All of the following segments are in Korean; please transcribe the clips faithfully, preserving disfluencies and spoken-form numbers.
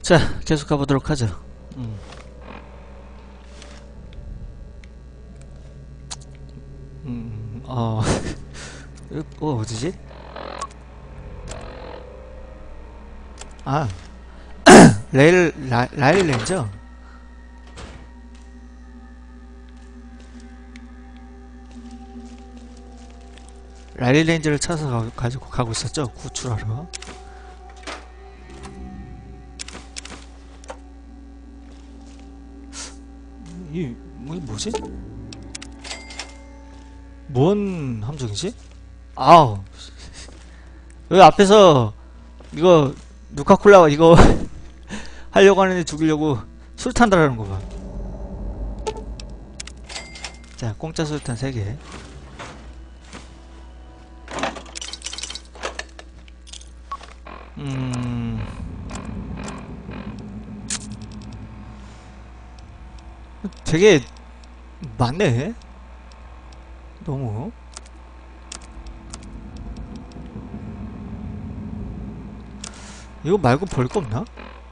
자, 계속 가보도록 하죠. 음. 음, 어, 어, 어디지? 아, 레일, 라, 라일 렌저? 라일 렌저를 찾아서 가, 가지고 가고 있었죠? 구출하러. 이, 뭐, 뭐지? 뭔 함정이지? 아우. 여기 앞에서, 이거, 누카콜라, 이거, 하려고 하는데 죽이려고 술탄 달라는 거 봐. 자, 공짜 술탄 세 개. 음. 되게 많네. 너무. 이거 말고 볼 거 없나?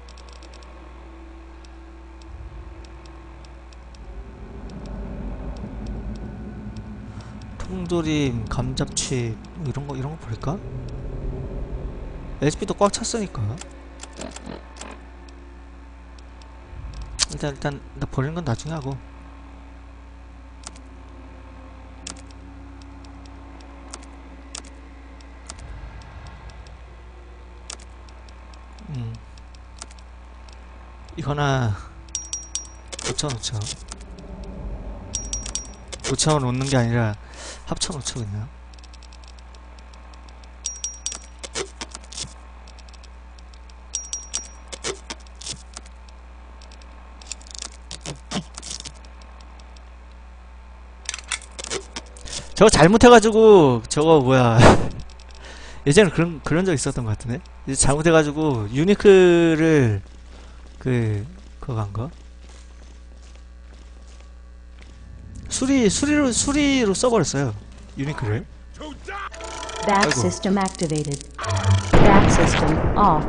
통조림, 감잡칩 뭐 이런 거 이런 거 볼까? 에이치피도 꽉 찼으니까. 일단 일단 나 버리는 건 나중에 하고. 음. 이거나 붙여놓죠. 붙여놓는 게 아니라 합쳐놓죠 그냥. 저거 잘못해가지고 저거 뭐야 예전에 그런 그런 적 있었던 것 같은데. 이제 잘못해가지고 유니크를 그 그거 간 거. 수리 수리로 수리로 써버렸어요 유니크를. Back system activated. Back system off.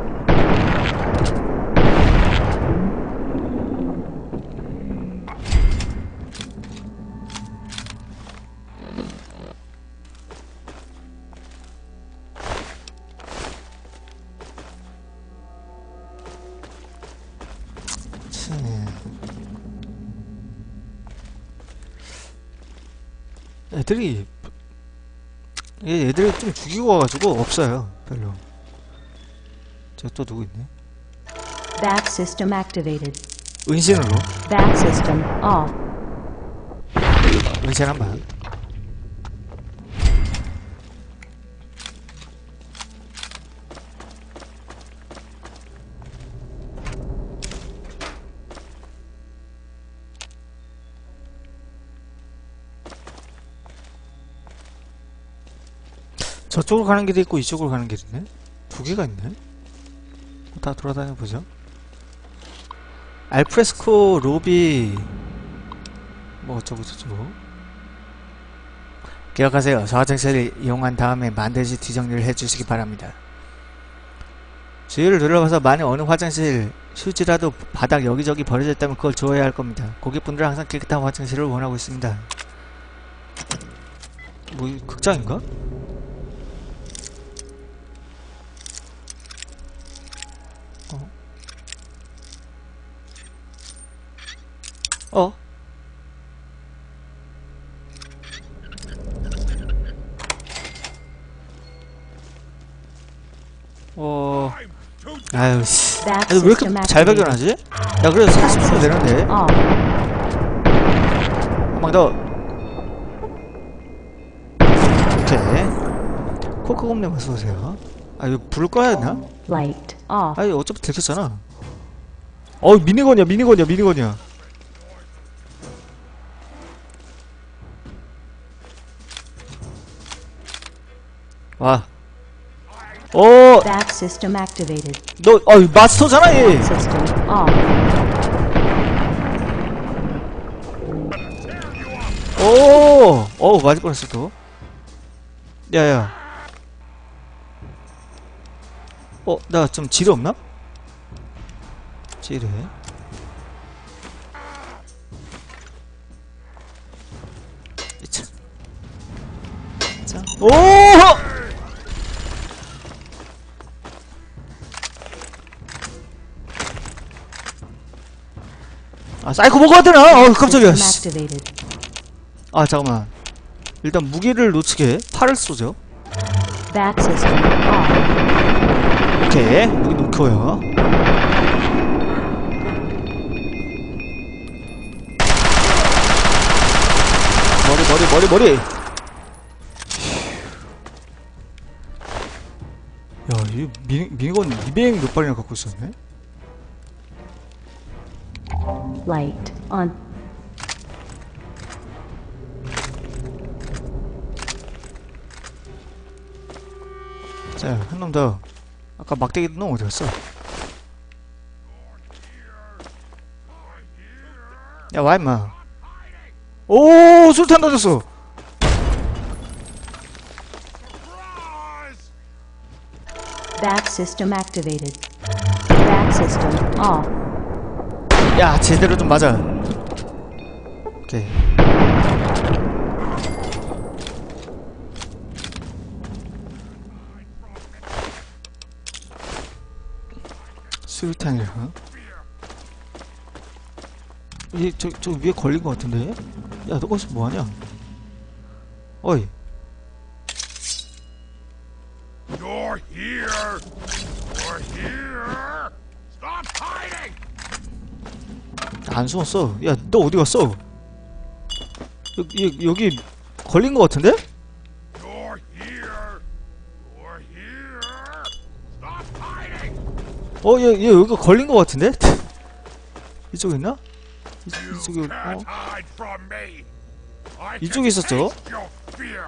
애들이 얘 애들이 좀 죽이고 와가지고 없어요 별로. 저 또 누구 있네. Back system activated. 은신으로. Back system off. 은신 한번. 저쪽으로 가는 길이 있고 이쪽으로 가는 길이 있네? 두 개가 있네? 다 돌아다녀 보죠. 알프레스코, 로비, 뭐 어쩌고저쩌고. 기억하세요. 저 화장실을 이용한 다음에 반드시 뒤정리를 해주시기 바랍니다. 주위를 둘러봐서 만약 어느 화장실 휴지라도 바닥 여기저기 버려져 있다면 그걸 주워야 할 겁니다. 고객분들은 항상 깨끗한 화장실을 원하고 있습니다. 뭐 극장인가? 어? 어... 아유 씨. 아니, 왜 이렇게 잘 발견하지? 야 그래도 사십 분 되는데. 한 방 더. 오케이. 코크곰님 어서오세요. 아 이거 불을 꺼야 되나? 아니 어차피 들켰잖아. 어 미니건이야 미니건이야 미니건이야. 와. 오. Back system activated. 너, 어, 마스터잖아, 얘. System off. 오. 어, 맞을 뻔했어 또. 야야. 어, 나 좀 지뢰 없나? 찌르. 자. 자. 오! 아, 사이코 먹어야 되나? 어, 깜짝이야. System 씨. activated. 아, 잠깐만. 일단 무기를 놓치게 팔을 쏘죠. Back system off. 오케이. 무기 놓고요. 머리, 머리, 머리, 머리. 야, 이 미니, 미니건 이백 몇 발이나 갖고 있었네? Light on. 자, 한 놈 더. 아까 막대기 놈 어디 갔어? 야, 와, 임마. 오, 술탄 던졌어. Back system activated. Back system off. 야, 제대로 좀 맞아. 오케이. 수류탄이야. 이, 저, 저 위에 걸린 것 같은데? 야, 너 거기서 뭐하냐? 어이. You're here! You're here! Stop hiding! 안 숨었어. 야, 너 어디 갔어? 여기, 여기 걸린 것 같은데? You're here! You're here! Stop hiding! 어, 얘, 얘 여기 걸린 것 같은데? 이쪽에 있나? 이, You 이쪽에, 어? can't hide from me! I can 이쪽에 있었죠? taste your fear!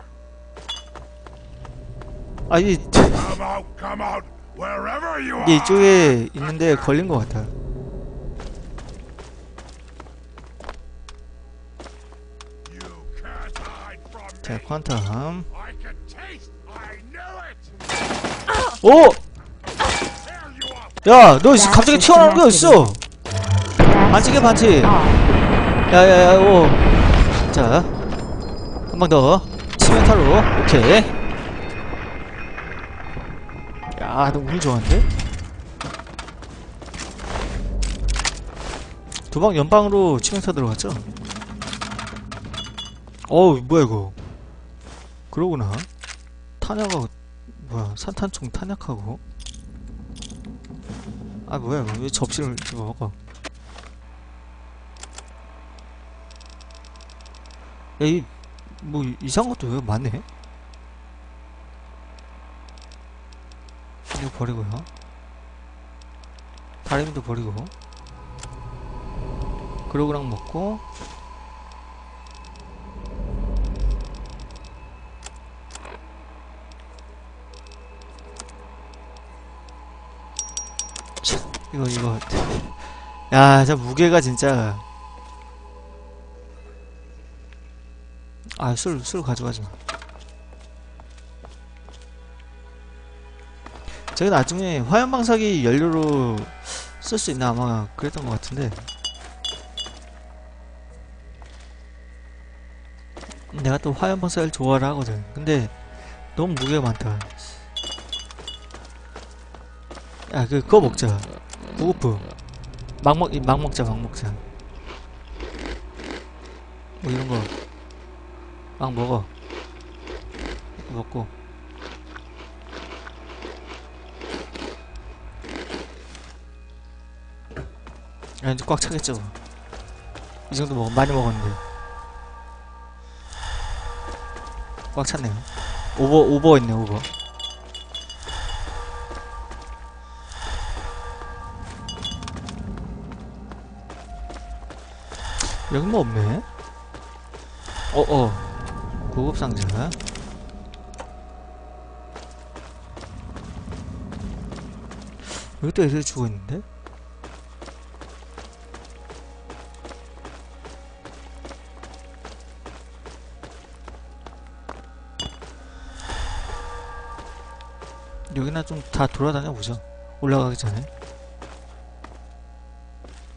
아, 이, Come out, come out, wherever you 얘 are! 이쪽에 있는데 걸린 것 같아. You can't hide from 자, me! 퀀텀. I can taste! I knew it! 오! There you are! 야, 너 씨, 갑자기 튀어나오는 거 있어! 반칙해, 반칙! Off. 야야야, 오. 자, 한 방 더. 치명타로. 오케이. 야, 너 운이 좋았는데? 두 방 연방으로 치명타 들어갔죠? 어우, 뭐야, 이거. 그러구나. 탄약하고, 뭐야, 산탄총 탄약하고. 아, 뭐야, 이거. 왜 접시를 집어먹어? 야, 이, 뭐, 이상한 것도 왜 많네? 이거 버리고요. 다리미도 버리고. 그러고랑 먹고. 참, 이거, 이거. 야, 진짜 무게가 진짜. 아, 술, 술 가져가지 마. 저게 나중에 화염방사기 연료로 쓸 수 있나 아마 그랬던 것 같은데. 내가 또 화염방사기를 좋아를 하거든. 근데 너무 무게가 많다. 야, 그, 그거 먹자. 구급프. 막 먹, 막 먹자, 막 먹자. 뭐 이런 거. 막 먹어. 먹고. 야, 이제 꽉 차겠죠. 이 정도 먹, 많이 먹었는데. 꽉 찼네요. 오버, 오버 있네, 오버. 여기 뭐 없네? 어어. 고급상자. 여기 또 애들이 죽어있는데? 여기나 좀 다 돌아다녀 보자. 올라가기 전에.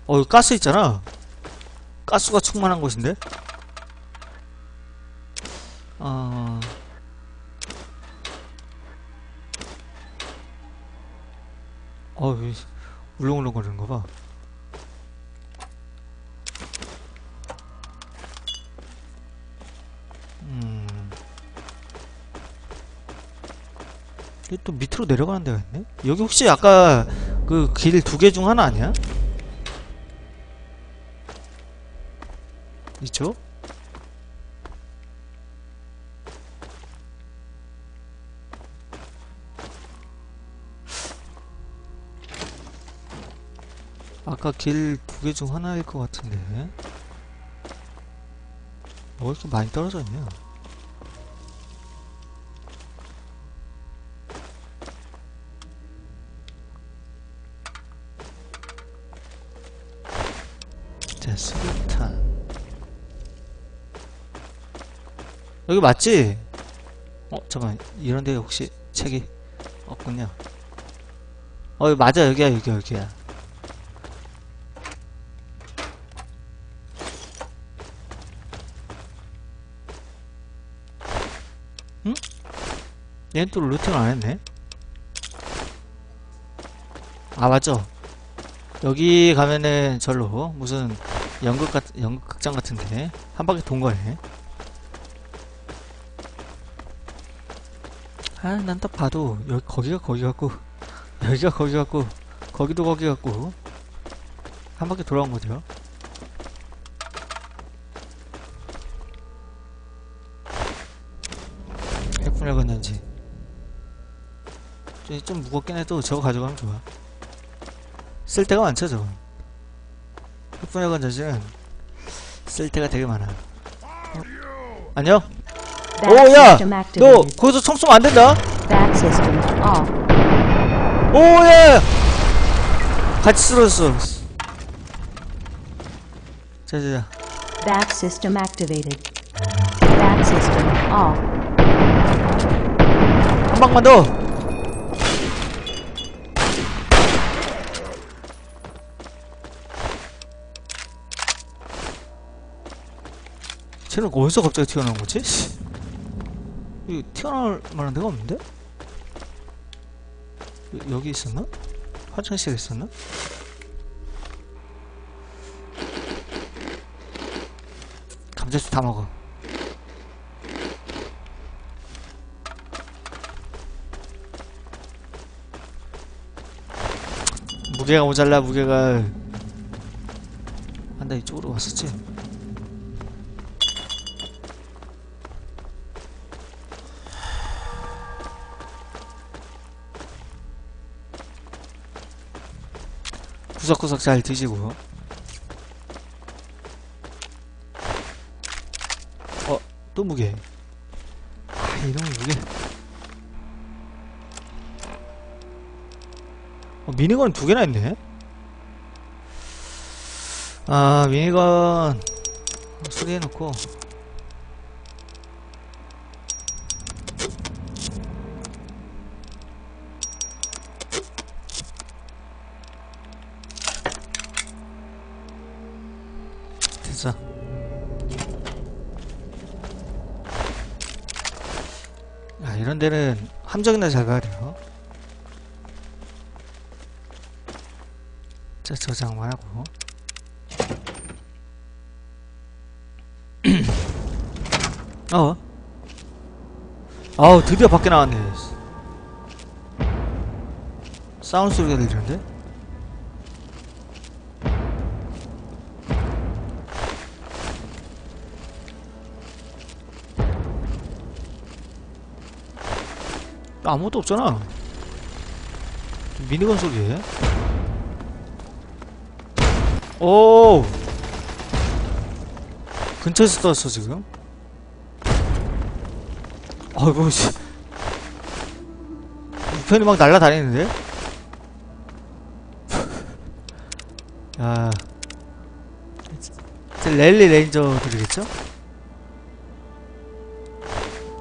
어, 여기 가스 있잖아. 가스가 충만한 곳인데? 어... 어, 이 울렁울렁 거리는 거 봐. 음. 여기 또 밑으로 내려가는 데가 있네? 여기 혹시 아까 그 길 두 개 중 하나 아니야? 이쪽? 아까 길 두 개 중 하나일 것 같은데. 뭐 이렇게 많이 떨어져 있냐? 자, 수류탄. 여기 맞지? 어, 잠깐만. 이런 데 혹시 책이 없군요. 어, 맞아. 여기야, 여기야, 여기야. 응? 얘는 또 루팅을 안 했네? 아, 맞죠? 여기 가면은 절로 무슨 연극 같, 연극극장 같은데 한 바퀴 돈 거네. 아, 난 딱 봐도 여기 거기가 거기 같고 여기가 거기 같고 거기도 거기 같고 한 바퀴 돌아온 거죠. 핵분열 건전지 좀, 좀 무겁긴 해도 저거 가져가면 좋아. 쓸 데가 많죠 저건. 핵분열 건전지는 쓸 데가 되게 많아. 어? 안녕? Back 오, 야! system 너 activated. 거기서 총 쏘면 안 된다? Back system off. 오, 야! 야! 같이 쓰러졌어. 자, 자, 자. Back system activated. Back system off. 한 방만 더! 쟤는 어디서 갑자기 튀어나온 거지? 여기 튀어나올 만한 데가 없는데? 여, 여기 있었나? 화장실에 있었나? 감자칩 다 먹어. 무게가 모자라. 무게가 아, 나 이쪽으로 왔었지? 구석구석 잘 드시고. 어, 또 무게. 아, 이놈의 무게. 어, 미니건 두 개나 있네? 아, 미니건 수리해놓고. 됐어. 야, 이런 데는 함정이나 잘 가야 돼요. 자, 저장만 하고. 어? 아우, 드디어 밖에 나왔네. 사운드 소리가 들리는데? 아무것도 없잖아. 미니건 소리에. 오! 근처에서 떴어 지금. 아이고 씨. 우편이 막 날라다니는데? 야, 제 랠리 레인저들이겠죠?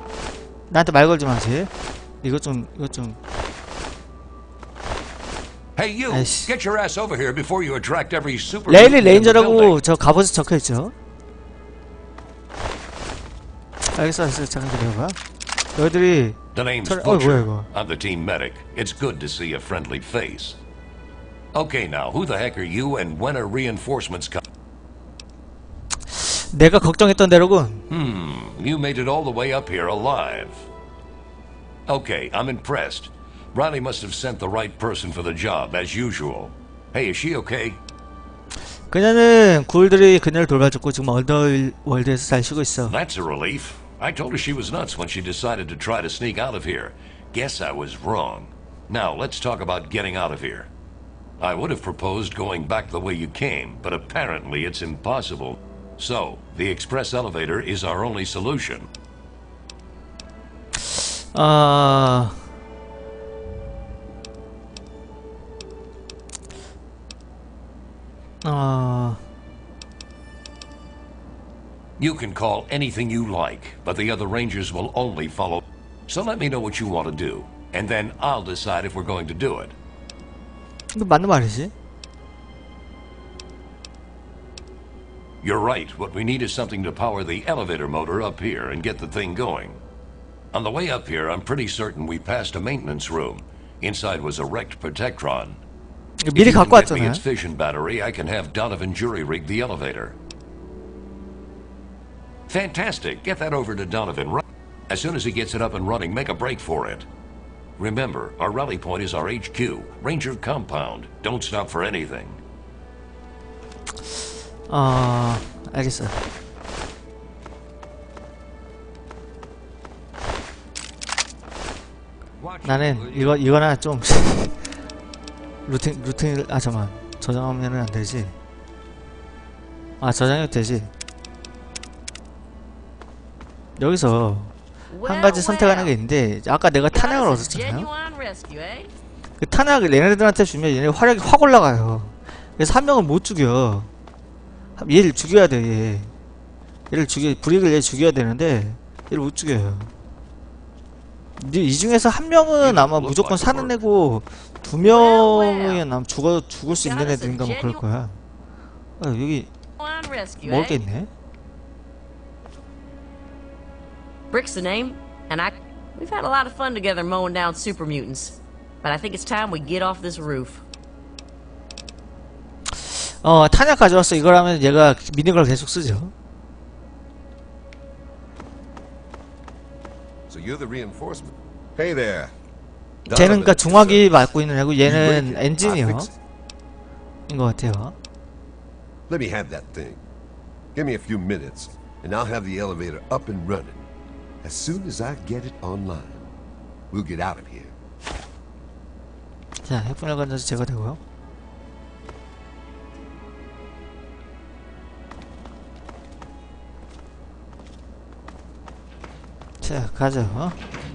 나한테 말 걸지 마세요. 이것 좀, 이것 좀. Hey, you! 아이씨. Get your ass over here before you attract every super. 레일리 레인저라고 저 갑옷에 적혀있죠. 알겠어 알겠어 잠깐 기다려봐. 너희들이 The name's 털- 어, 뭐야, Butcher. 이거. I'm the team medic. It's good to see a friendly face. Okay, now, who the heck are you and when are reinforcements coming? 내가 걱정했던 대로군. Hmm, you made it all the way up here alive. Okay, I'm impressed. Riley must have sent the right person for the job, as usual. Hey, is she okay? 그녀는 굴들이 그녀를 돌봐줬고 지금 언더월드에서 잘 쉬고 있어. That's a relief. I told her she was nuts when she decided to try to sneak out of here. Guess I was wrong. Now, let's talk about getting out of here. I would have proposed going back the way you came, but apparently it's impossible. So, the express elevator is our only solution. 아... 아... You can call anything you like, but the other rangers will only follow. So let me know what you want to do, and then I'll decide if we're going to do it. 이거 맞는 말이지? You're right. What we need is something to power the elevator motor up here and get the thing going. On the way up here, I'm pretty certain we passed a maintenance room. Inside was a wrecked Protectron. 이거 If 미리 you can 갖고 get me 왔잖아. its fission battery, I can have Donovan jury-rig the elevator. Fantastic. Get that over to Donovan. Right. As soon as he gets it up and running, make a break for it. Remember, our rally point is our H Q, Ranger Compound. Don't stop for anything. 어... 알겠어. 나는 이거 이거나 좀 루팅 루팅을 아 잠만 저장하면은 안 되지. 아 저장해도 되지. 여기서 한 가지 선택하는 게 있는데 아까 내가 탄약을 얻었잖아요. 그 탄약을 얘네들한테 주면 얘네 화력이 확 올라가요. 그래서 한 명을 못 죽여. 얘를 죽여야 돼. 얘. 얘를 죽여 브릭을 얘 죽여야 되는데 얘를 못 죽여요. 이, 이 중에서 한 명은 아마 무조건 사는 애고 두 명은 아마 죽어 죽을 수 있는 애들인가 뭐 그럴 거야. 아, 여기 먹을 게 있네. Brick's the name, and I... We've had a lot of fun together mowing down super mutants. But I think it's time we get off this roof. 어 탄약 가져왔어. 이거라면 얘가 미니걸 계속 쓰죠. So you're the reinforcement. Hey there. 쟤는 그니까 중화기 맡고 있는 애고 You break 얘는 it, I 엔지니어 fix it. 인 것 같아요. Let me have that thing. Give me a few minutes, and I'll have the elevator up and running. As soon as I get it online, we'll get out of here. 자 핵분열 건져서 제거되고요. 자 가자. 어?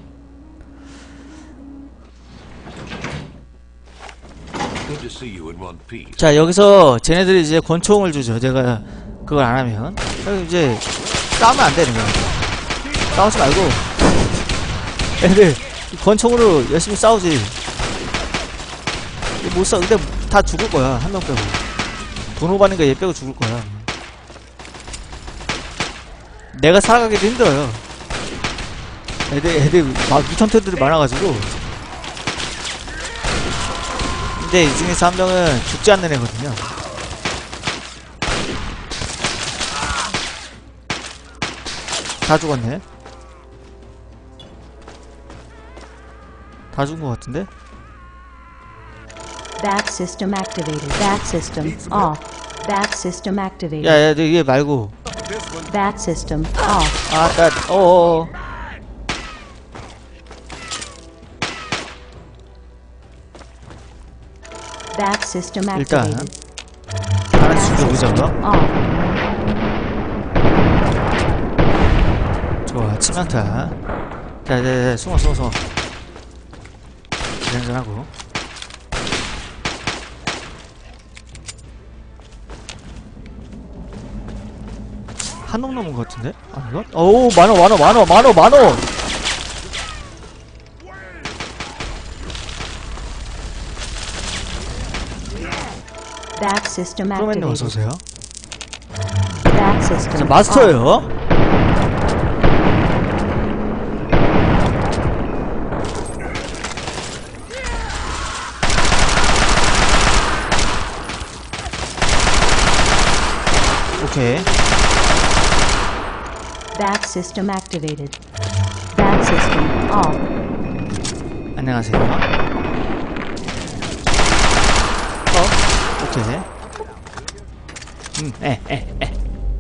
Good to see you in one piece. 자 여기서 쟤네들이 이제 권총을 주죠. 내가 그걸 안 하면 그럼 이제 싸우면 안 되는 거야. 싸우지 말고 애들 권총으로 열심히 싸우지. 못 싸. 근데 다 죽을 거야. 한 명 빼고. 분호반인가 얘 빼고 죽을 거야. 내가 살아가기도 힘들어요. 애들 애들 막 뮤턴트들이 많아가지고. 근데 이 중에서 한 명은 죽지 않는 애거든요. 다 죽었네. 다 죽은 것 같은데? Bat system activated. Bat system off. Bat system activated. 야야 너 얘 말고. Bat system off. 아, 나 어어어. Bat system 일단 activated. 하나씩 죽여보자. 그럼. Off. 좋아 치명타. 자자자 숨어 숨어 숨어. 이런저런하고. 한놈 넘은 것 같은데? 아닌가? 어우 만원 만원 만원 만원 만원. Back system 프로맨님 activated. 어서오세요. Back system 자, off. 마스터예요. 오케이. Back system activated. Back system off. 안녕하세요. 어? 오케이. 음, 에, 에, 에.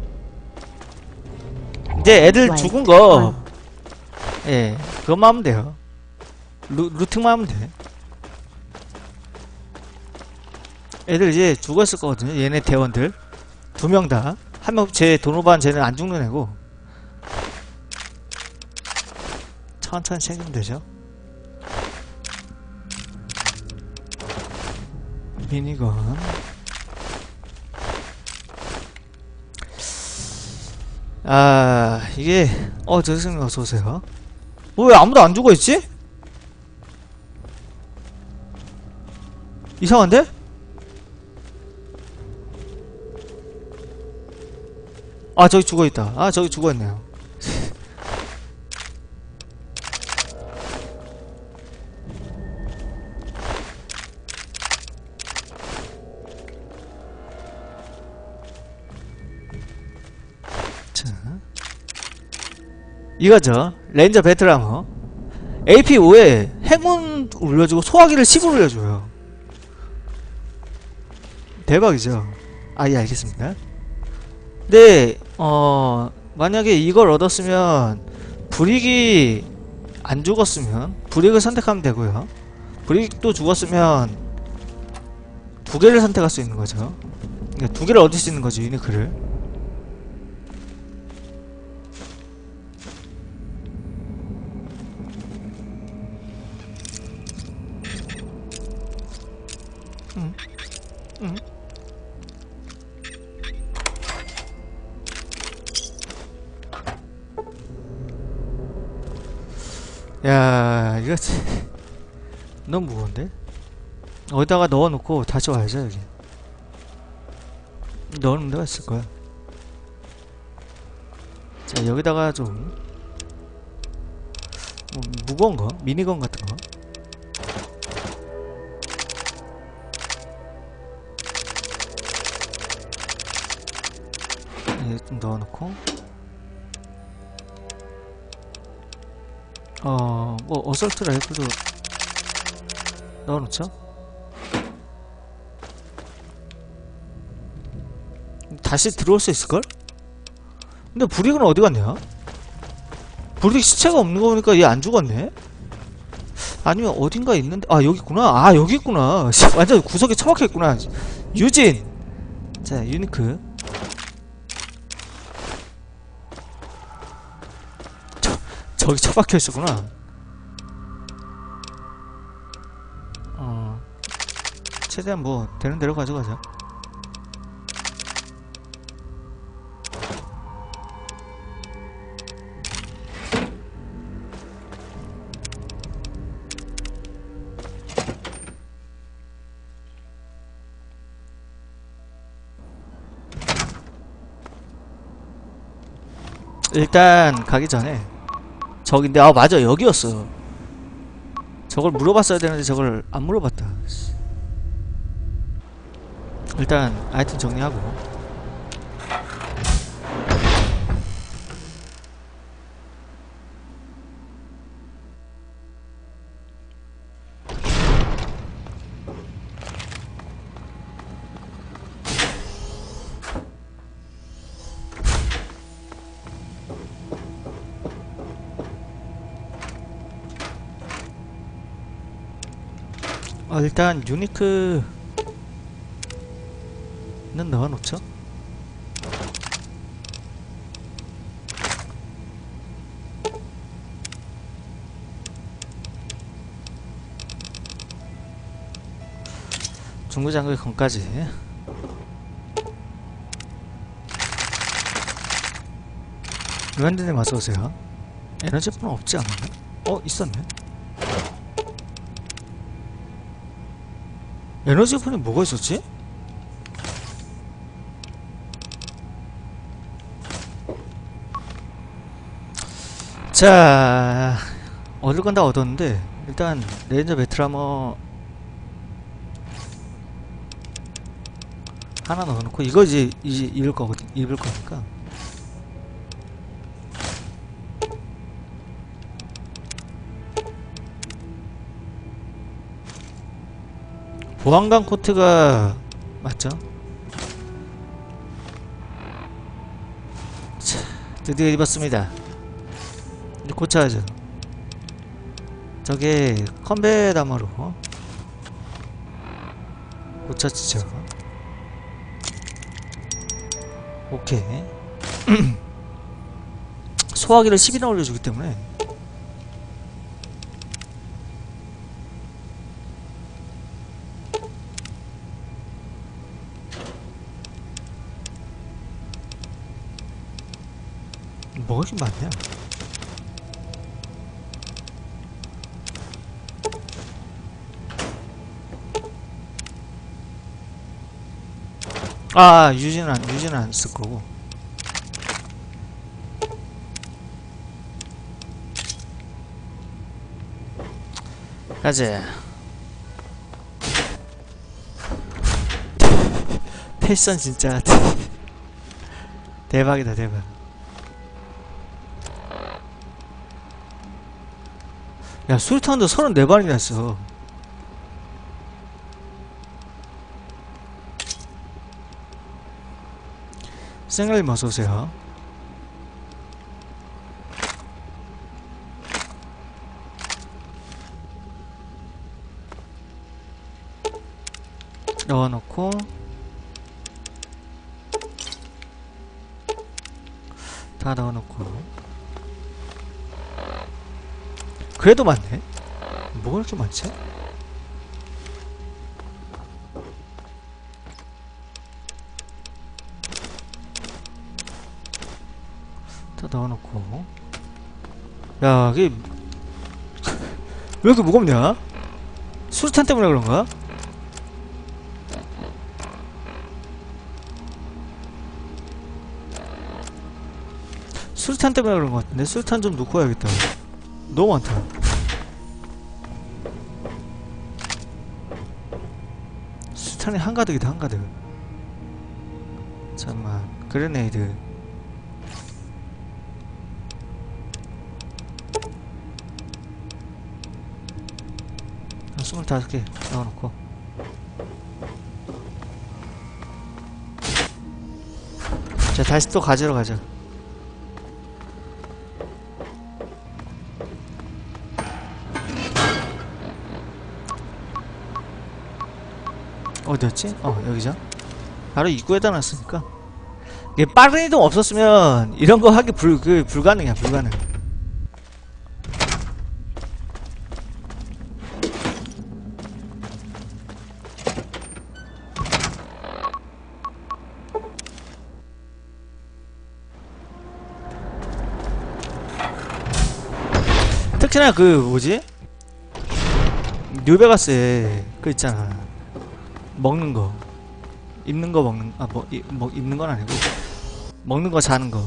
이제 애들 죽은 거, 예, 그것만 하면 돼요. 루, 루팅만 하면 돼. 애들 이제 죽었을 거거든요. 얘네 대원들. 두 명 다. 한 명, 제 도노반 쟤는 안 죽는 애고. 천천히 챙기면 되죠. 미니건. 아, 이게, 어, 저 선생님 어서오세요. 어, 왜 아무도 안 죽어있지? 이상한데? 아, 저기 죽어있다. 아, 저기 죽어있네요. 자, 이거죠. 렌저 배틀하머. 에이피 오에 행운 올려주고 소화기를 십으로 올려줘요. 대박이죠. 아, 예, 알겠습니다. 근데 어 만약에 이걸 얻었으면 불익이 안 죽었으면 불익을 선택하면 되고요. 불익도 죽었으면 두 개를 선택할 수 있는 거죠. 그러니까 두 개를 얻을 수 있는 거죠, 유니크를. 응. 응. 야, 이거 너무 무거운데? 어디다가 넣어놓고 다시 와야죠, 여기. 넣어놓는 데가 있을 거야. 자, 여기다가 좀 뭐, 무거운 거? 미니건 같은 거? 예, 좀 넣어놓고. 어, 뭐, 어설트 라이플도 넣어놓죠? 다시 들어올 수 있을걸? 근데 불익은 어디 갔냐? 불익 시체가 없는 거 보니까 얘 안 죽었네? 아니면 어딘가 있는데, 아, 여기 있구나. 아, 여기 있구나. 완전 구석에 처박혀 있구나. 유진! 자, 유니크. 저기 처박혀 있었구나. 어, 최대한 뭐 되는 대로 가져가자. 일단 가기 전에 저긴데, 아 맞아, 여기였어. 저걸 물어봤어야 되는데 저걸 안 물어봤다. 일단 아이템 정리하고. 어, 일단 유니크는 넣어놓죠. 중구장글 건까지. 루안드님 어서오세요. 에너지폰 없지 않았나? 어? 있었네. 에너지폰이 뭐가 있었지? 자, 얻을 건 다 얻었는데 일단 레인저 베트라머 하나 넣어놓고 이거 이제 이제 입을 거거든 입을 거니까. 보안관 코트가 맞죠? 자, 드디어 입었습니다. 이제 고쳐야죠. 저게 컴뱃아머로 고쳐지죠. 오케이. 소화기를 십이나 올려주기 때문에 뭐가 이렇게 많냐? 아, 유지는 안, 유지는 안 쓸 거고. 가자. 패션 진짜 대박이다, 대박. 야, 술탄도 서른네 발이나 했어. 생얼님 어서오세요. 넣어놓고 다 넣어놓고. 그래도 많네. 뭐가 이렇게 많지? 다 넣어놓고. 야, 이게 왜 이렇게 무겁냐? 수류탄 때문에 그런가? 수류탄 때문에 그런 것 같은데? 수류탄 좀 놓고 와야겠다. 너무 많다. 수류탄이 한가득이다, 한가득. 잠깐만. 그레네이드. 스물다섯 개 넣어놓고. 자, 다시 또 가지러 가자. 어디였지? 어, 여기죠. 바로 입구에다 놨으니까. 이게 빠른 이동 없었으면 이런 거 하기 불, 그, 불가능이야, 불가능. 특히나 그 뭐지? 뉴베가스에 그 있잖아. 먹는 거, 입는 거 먹는, 아, 뭐, 이, 뭐 입는 건 아니고 먹는 거 자는 거.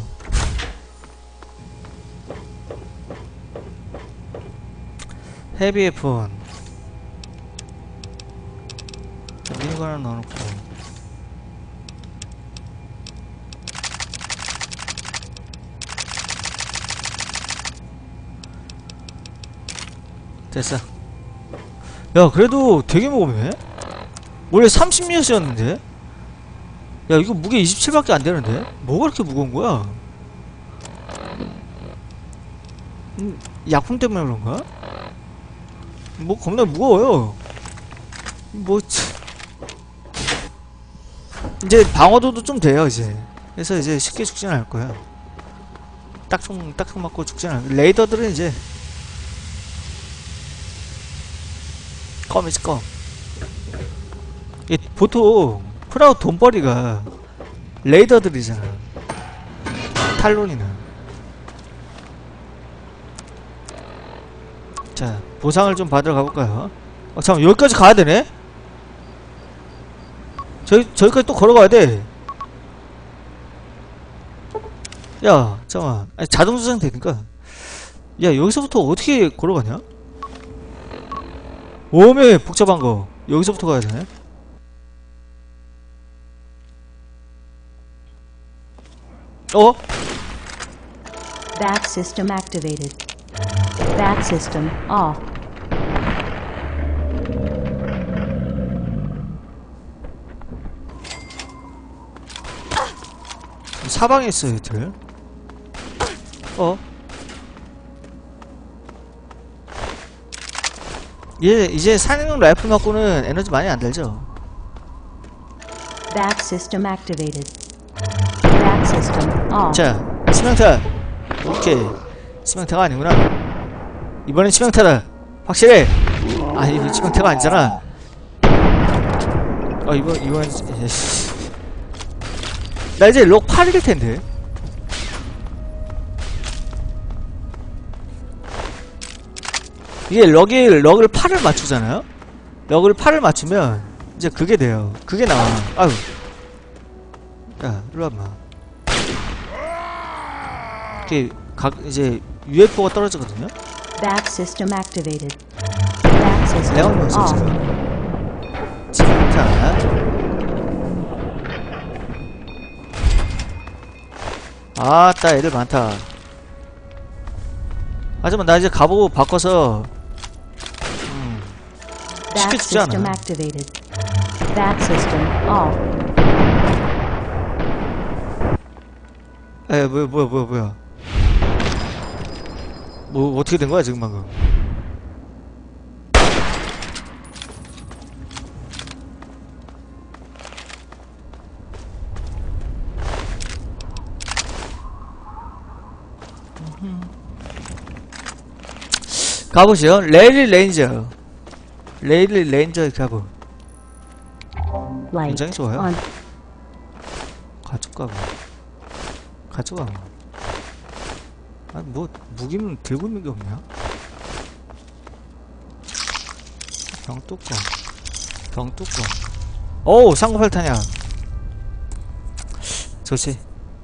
헤비 에폰 미니건 하나 넣어놓고. 됐어. 야, 그래도 되게 무겁네. 원래 삼십 미터였는데? 야, 이거 무게 이십칠밖에 안 되는데? 뭐가 그렇게 무거운 거야? 음, 약품 때문에 그런가? 뭐 겁나 무거워요. 뭐 이제 방어도도 좀 돼요 이제. 그래서 이제 쉽게 죽지는 않을 거야. 딱총 딱총 맞고 죽지는 않을. 레이더들은 이제 껌이지 껌. 이 보통 프라우 돈벌이가 레이더들이잖아. 탈론이나. 자, 보상을 좀 받으러 가볼까요? 어, 잠깐만, 여기까지 가야 되네? 저기, 저기까지 또 걸어가야 돼. 야, 잠깐만. 아니, 자동 수상 되니까. 야, 여기서부터 어떻게 걸어가냐? 오메 복잡한 거. 여기서부터 가야 되네. 어? Back system activated. Back system off. 사방에 있어, 얘들. 어? 얘 이제 사냥용 라이플 갖고는 에너지 많이 안 들죠? Back system activated. Back system off. 자, 치명타. 오케이. 치명타가 아니구나. 이번엔 치명타다. 확실해. 아, 이거 치명타가 아니잖아. 어, 이거, 이건, 나 이제 럭 팔일 텐데. 이게 럭이, 럭을 팔을 맞추잖아요? 럭을 팔을 맞추면, 이제 그게 돼요. 그게 나와. 아유. 야, 일로 와봐. 이게, 각, 이제, 유에프오가 떨어지거든요? Back system activated. Back system 레온이 off. 없어요. 치명타. 아따, 애들 많다. 하지만 나 이제 갑오 바꿔서 음, Back 시켜주지 system 않아. activated. Back system off. 에, 뭐야, 뭐야, 뭐야, 뭐야. 뭐, 어떻게 된 거야, 지금 방금. 가보시죠. 레일리 레인저. 레일리 레인저 가보. Light 굉장히 좋아요. on. 가족 가보. 가족 가보. 아니, 뭐, 무기는 들고 있는 게 없냐? 병뚜껑. 병뚜껑. 오우, 상고팔 탄약. 좋지.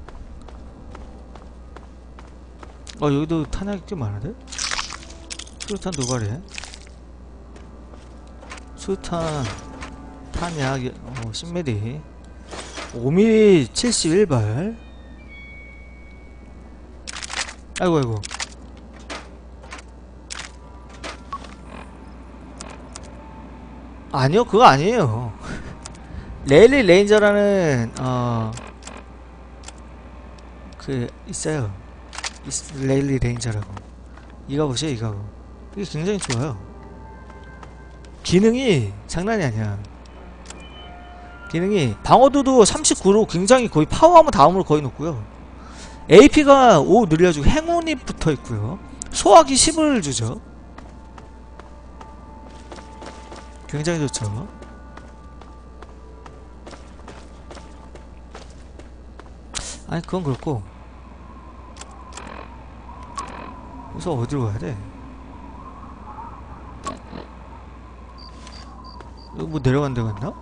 어, 여기도 탄약이 꽤 많은데? 수류탄 도발이네. 수류탄 탄약 어, 십 밀리미터 오 밀리미터 칠십일 발. 아이고 아이고. 아니요, 그거 아니에요. 레일리 레인저라는 어 그 있어요. 있, 레일리 레인저라고. 이거 보세요, 이거. 이게 굉장히 좋아요. 기능이 장난이 아니야. 기능이 방어도도 삼십구로 굉장히 거의 파워하면 다음으로 거의 높고요. 에이피가 오 늘려주고 행운이 붙어있고요. 소화기 십을 주죠. 굉장히 좋죠. 아니, 그건 그렇고 여기서 어디로 가야 돼? 여기 뭐 내려간 데가 있나?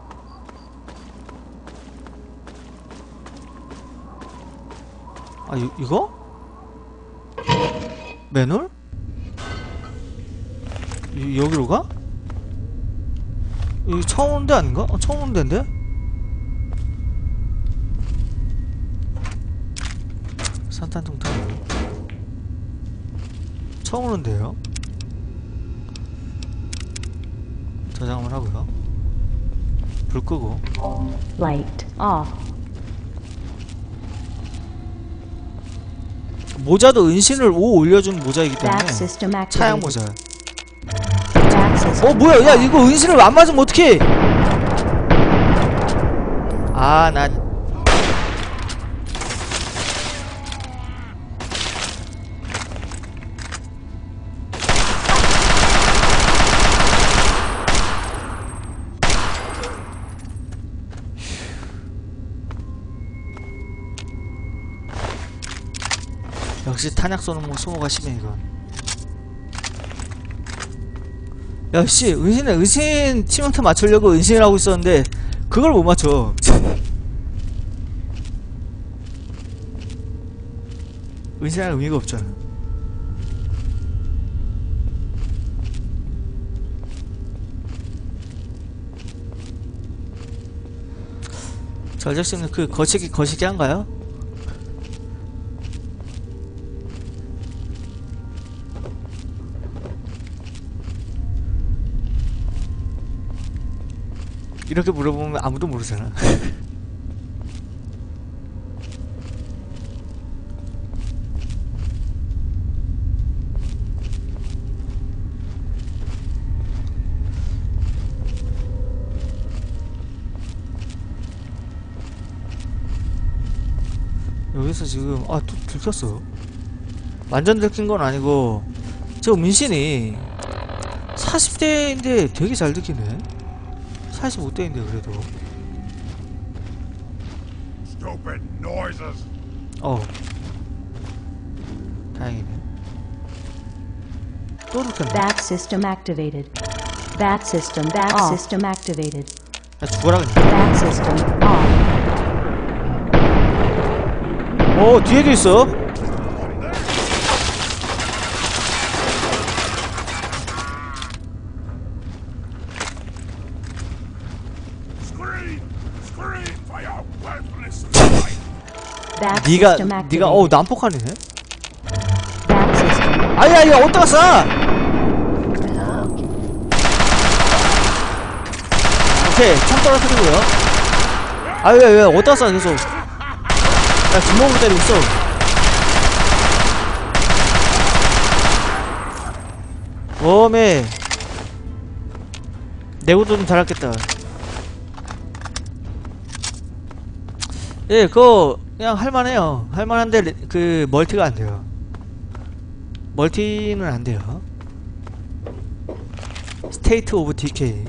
아, 이, 이거? 매놀? 이, 여기로 가? 여기 처음 온 데 아닌가? 어, 처음 온 데인데? 산탄통 타고 처음 오는데요? 저장을 하고요. 불 끄고. Light off. 모자도 은신을 오 올려준 모자이기 때문에 Back system 차양 activated. 모자. Back system 어, 뭐야? 야, 이거 은신을 안 맞으면 어떡해? 아, 나 역시 탄약 쏘는 뭐 소모가 심해 이건. 야, 씨, 은신에 은신 치명타 맞추려고 은신을 하고 있었는데 그걸 못 맞춰. 은신할 의미가 없잖아. 저 아저씨는 그 거시기 거시기 한가요? 이렇게 물어보면 아무도 모르잖아. 여기서 지금 아 또 들켰어. 완전 들킨 건 아니고 저 문신이 사십 대인데 되게 잘 들키네. 사십오 대인데 그래도. Stupid noises. 어 다행이네. 또 들켰네. Bat system activated. Bat system. Bat off. system activated. 야 죽어라 그냥. Bat system off. 어 뒤에도 있어. Scream! Scream for your worthless life! Bat 니가 system activated. 니가 어우 난폭하네. Bat system. 아야 야 어디가 쏴. 오케이 총 떨어뜨리고요. 아유 왜 왜 어디가 쏴 계속. 야 주먹으로 때리고 있어. 웜에 내구도 좀 달았겠다. 예 그거 그냥 할만해요. 할만한데 레- 그 멀티가 안돼요. 멀티는 안돼요. 스테이트 오브 디케이.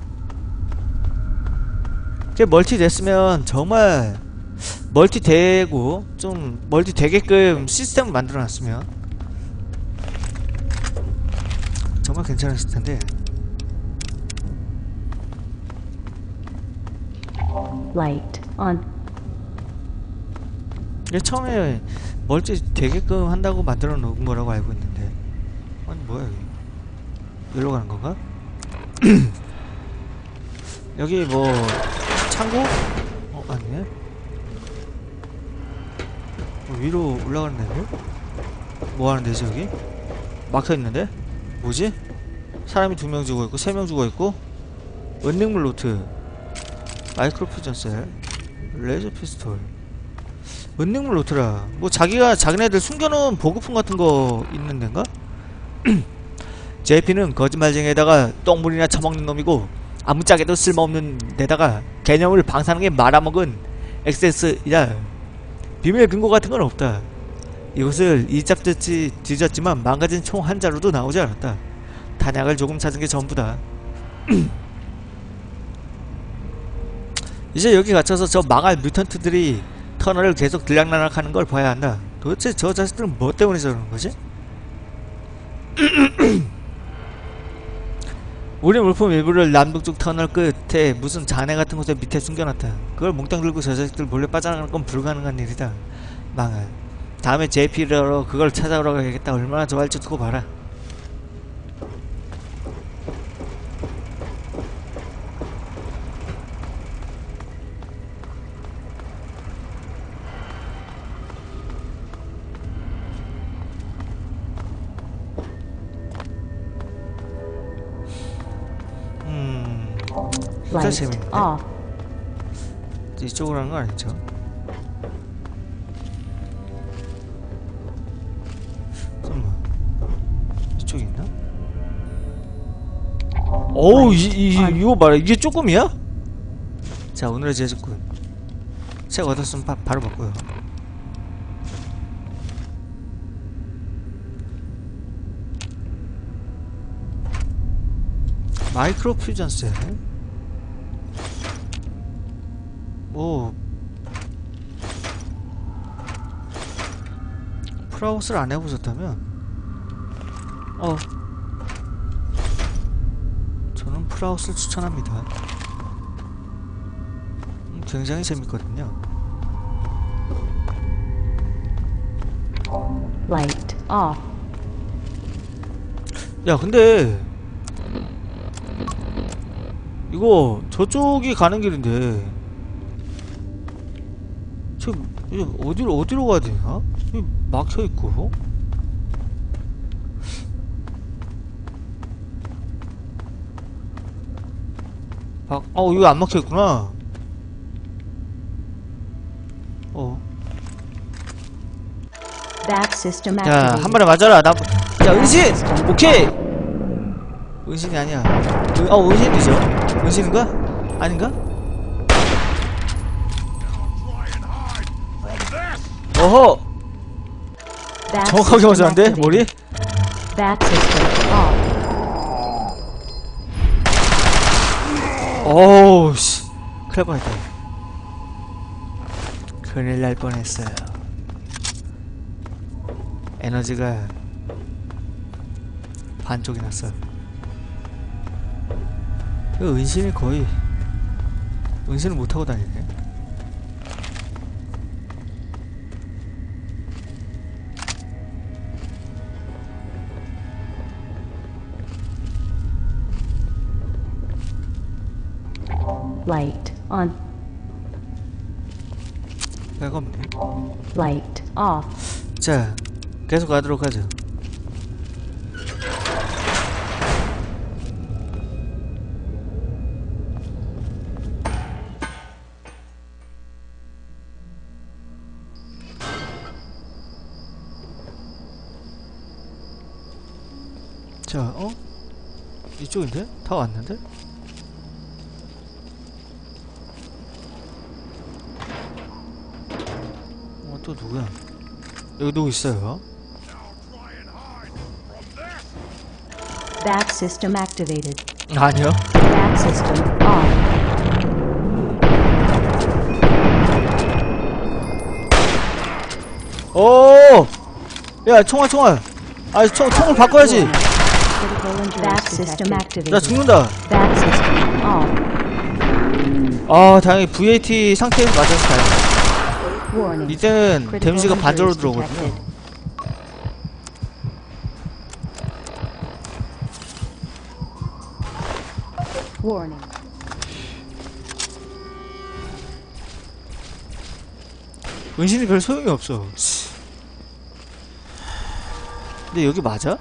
그 멀티 됐으면 정말 멀티 되고 좀 멀티 되게끔 시스템을 만들어 놨으면 정말 괜찮았을 텐데. Light on. 이게 처음에 멀티 되게끔 한다고 만들어 놓은 거라고 알고 있는데. 아니 뭐야 여기. 여기로 가는 건가? 여기 뭐 창고? 어 아니네. 어, 위로 올라가는 데인데? 뭐 하는 데지 여기? 막혀 있는데? 뭐지? 사람이 두 명 죽어 있고 세 명 죽어 있고 은닉물 노트, 마이크로 퓨전 셀, 레이저 피스톨. 은닉물 노트라. 뭐 자기가 자기네들 숨겨놓은 보급품 같은 거 있는 데인가? 제이피는 거짓말쟁이에다가 똥물이나 처먹는 놈이고 아무짝에도 쓸모없는 데다가 개념을 방사능에 말아먹은 엑세스이다. 비밀 근거 같은 건 없다. 이것을 이잡듯이 뒤졌지만 망가진 총 한 자루도 나오지 않았다. 탄약을 조금 찾은 게 전부다. 이제 여기 갇혀서 저 망할 뮤턴트들이 터널을 계속 들락날락하는 걸 봐야 한다. 도대체 저 자식들은 뭐 때문에 저러는 거지? 우리 물품 일부를 남동쪽 터널 끝에 무슨 잔해 같은 곳에 밑에 숨겨놨다. 그걸 몽땅 들고 저 자식들 몰래 빠져나가는 건 불가능한 일이다. 망할. 다음에 제이피로 그걸 찾아오라고 해야겠다. 얼마나 좋아할지 두고 봐라. 음... 진짜 Light 재밌네. off. 이쪽으로 하는 거 아니죠? 잠깐만. 이쪽이 있나? 어우, 이, 이, 이거 봐라. 이게 조금이야? 자, 오늘의 제주꾼. 책 얻었으면 바, 바로 바꿔요. 마이크로 퓨전 셀. 오. 프라우스를 안 해보셨다면? 어. 저는 프라우스를 추천합니다. 음, 굉장히 재밌거든요. Light off. 야, 근데 이거 저쪽이 가는 길인데 저, 이거 어디로, 어디로 가야 되나? 여기 막혀있고. 박, 어, 이거 안 막혀있구나. 어. That system 야, activated. 한 발에 맞아라. 나, 야, 은신! 오케이! 은신이 아니야. 은, 어, 은신이죠? 은신인가? 아닌가? 어허! That 정확하게 system 맞았는데? activated. 머리? That system off. 어우, 씨. 큰일 날 뻔했다. 큰일 날 뻔했어요. 에너지가 반쪽이 났어. 그 은신이 거의 은신을 못하고 다니네. Light on. 배가 없네. Light off. 자, 계속 가도록 하죠. 자, 어? 이쪽인데? 다 왔는데? 어, 또 누구야? 여기 누구 있어요? That system activated. 아니요. That system off. 오! 야, 총알, 총알! 아, 총, 총을 바꿔야지! Critical injuries That system activated. 나 죽는다! That system off. 아, 다행히 브이에이티 상태에서 맞아서 다행이다. Warning. 이때는 Critical 데미지가 반절로 injuries 들어오거든요. detected. Warning. 은신이 별 소용이 없어. 씨. 근데 여기 맞아?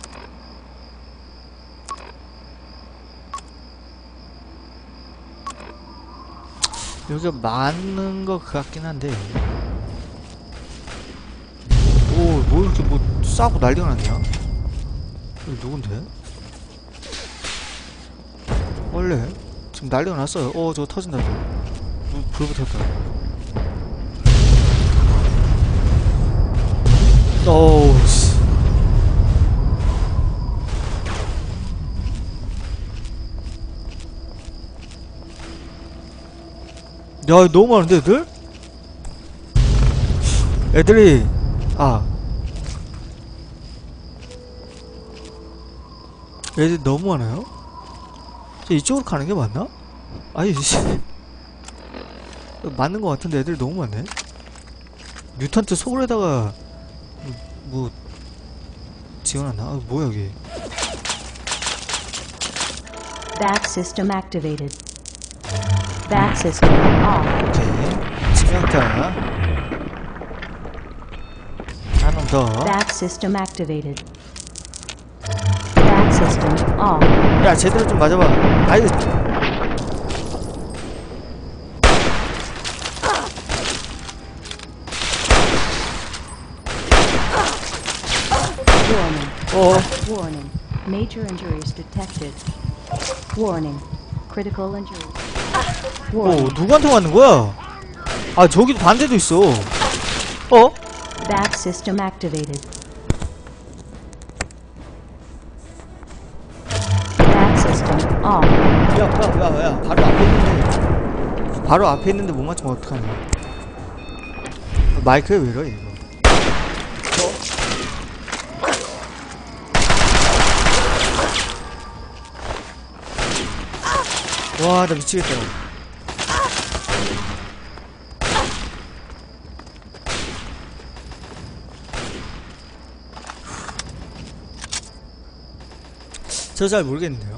여기가 맞는 것 같긴 한데. 오, 뭐 이렇게 뭐 싸고 난리가 났냐? 여기 누군데? 원래 지금 난리가 났어요. 어, 저거 터진다. 저거. 불, 불 붙었다. 어우, 씨. 야, 너무 많은데, 애들? 애들이, 아. 애들이 너무 많아요? 저 이쪽으로 가는 게 맞나? 아니, 씨. 맞는 것 같은데 애들이 너무 많네? 뮤턴트 소굴에다가, 뭐, 뭐 지어놨나? 아, 뭐야, 여기. That system activated. That system off. 오케이. 치명타. 한 놈 더. That system activated. That system off. 야, 제대로 좀 맞아봐. 아이. Warning. 어. Warning. Major injuries detected. Warning. Critical injuries. 어, Warning. 누구한테 맞는 거야? 아, 저기도 반대도 있어. 어? That system activated. That system off. 야, 야, 야, 야, 바로 앞에 있는데. 바로 앞에 있는데 못 맞추면 어떡하냐. 마이크에 왜 이래, 이거. 와, 나 미치겠다. 저 잘 모르겠는데요.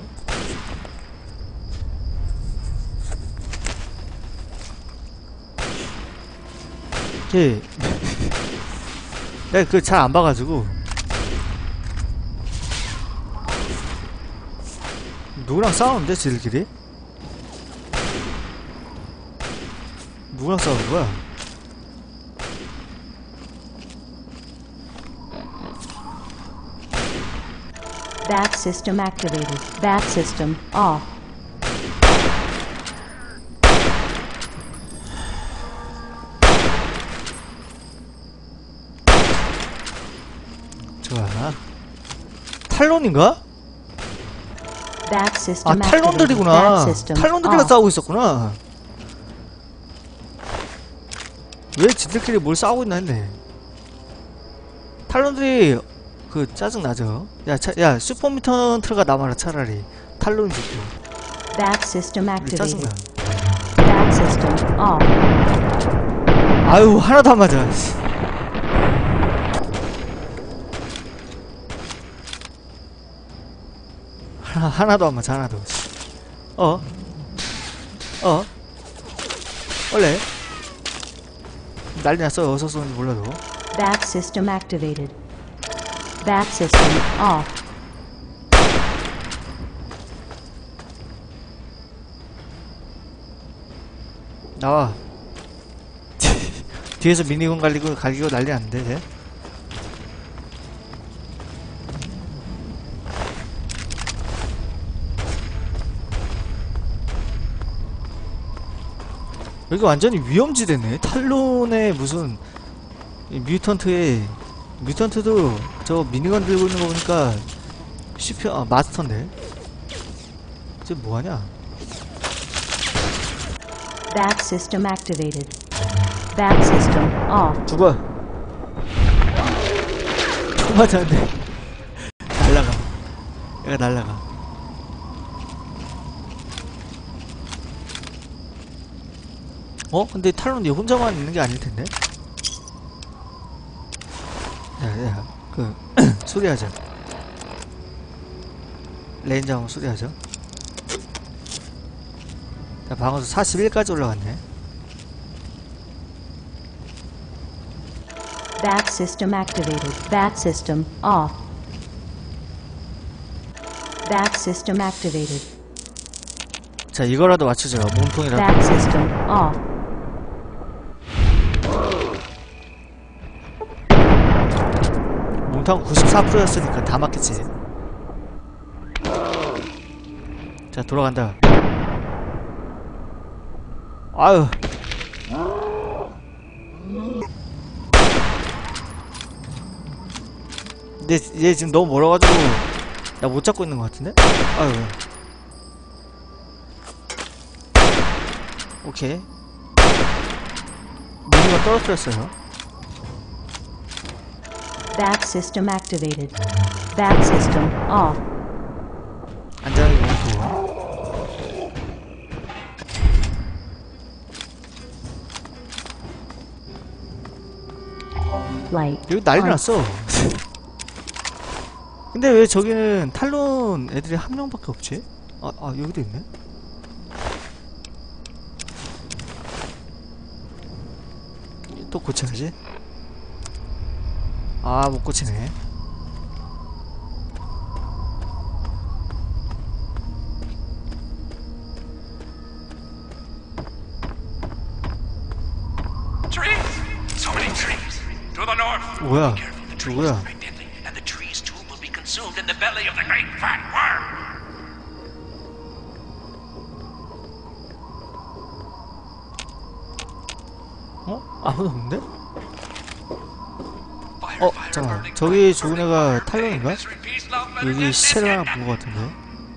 걔 내가 그걸 잘 안 봐가지고. 누구랑 싸우는데 지들끼리? 누구랑 싸우는 거야? Bat system activated. Bat system off. 좋아. 탈론인가? Bat 아 system activated. 탈론들이구나. Bat system 탈론들이랑 off. 싸우고 있었구나. 왜 지들끼리 뭘 싸우고 있나 했네. 탈론들이 그 짜증나죠. 야, 차, 야 슈퍼미턴트가 남아라 차라리. 탈론이 좋고. Bat system 우리 짜증나. activated. Bat system off. 아유 하나도 안 맞아. 하나, 하나도 안 맞아 하나도. 어? 어? 원래 난리 났어. 어디서 쏘는지 몰라도. Bat system activated. Bat system off. 나와. 뒤에서 미니건 갈리고 갈기고 난리 났는데 쟤? 여기 완전히 위험지대네. 탈론의 무슨 이 뮤턴트의 뮤턴트도 저 미니건 들고 있는 거 보니까 슈퍼 아 마스터인데. 쟤 뭐하냐? Bat system activated. Bat system off. 죽어. 총 맞았는데 날라가. 얘가 날라가. 어? 근데 탈론 얘 혼자만 있는 게 아닐 텐데. 야야 그 수리하자. 레인저하고 수리하자. 자 방어수 사십일까지 올라갔네. Bat system activated. Bat system off. Bat system activated. 자 이거라도 맞추죠. 몸통이라도. Bat system off. 몸통 구십사 퍼센트였으니까 다 맞겠지. 자 돌아간다. 아유. 근데 얘 지금 너무 멀어가지고 나 못 잡고 있는 것 같은데? 아유. 오케이. 미니가 떨어뜨렸어요. Bat system activated. Bat system off. 안전하게 몸통. Light. 여기 난리 on. 났어. 근데 왜 저기는 탈론 애들이 한 명밖에 없지? 아, 아 여기도 있네? 또 고쳐야지. 아 못 고치네. Trees! So many trees! To the north! 뭐야? Careful, the trees 누구야? are very deadly, and the trees too will be consumed in the belly of the great fat worm! 어? 아무도 없는데? Fire, 어 fire, 잠깐만. burning 저기 fire, 죽은 burning 애가 fire, 탈론인가? misery, peace, love, better 여기 than 시체를 this. 하나 본 것 같은데.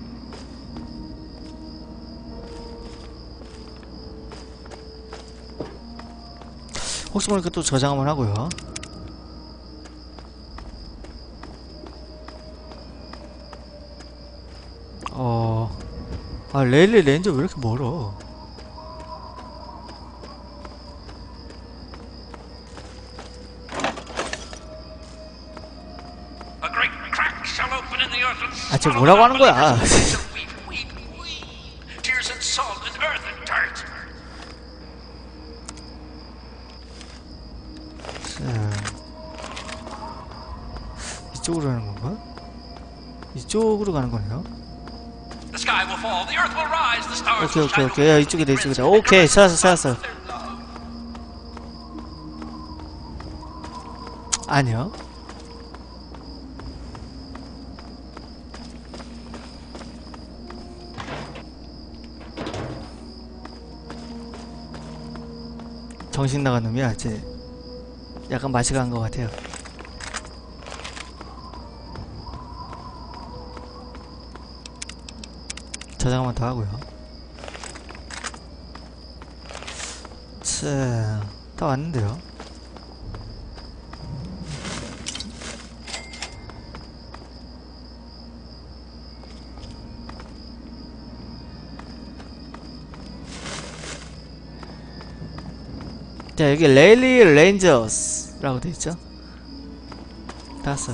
혹시 모르니까 또 저장 한번 하고요. 어... 아 레일리 레인저 왜 이렇게 멀어? A great crack shall open in the earth and 아, 쟤 swallow 뭐라고 them 하는 up 거야? with its weep, weep, weep. Tears and salt and earth and dirt. 이쪽으로 가는 건가? 이쪽으로 가는 거네요. The sky will fall, the earth will rise, the stars 오케이 will 오케이 shine. 오케이. 야 이쪽이다 이쪽이다. 오케이 찾았어 찾았어. 아니요. 정신 나간 놈이야. 이제 약간 맛이 간 것 같아요. 저장만 더 하고요. 자, 다 왔는데요. 자, 여기 레일리 레인저스라고 돼 있죠? 다 왔어.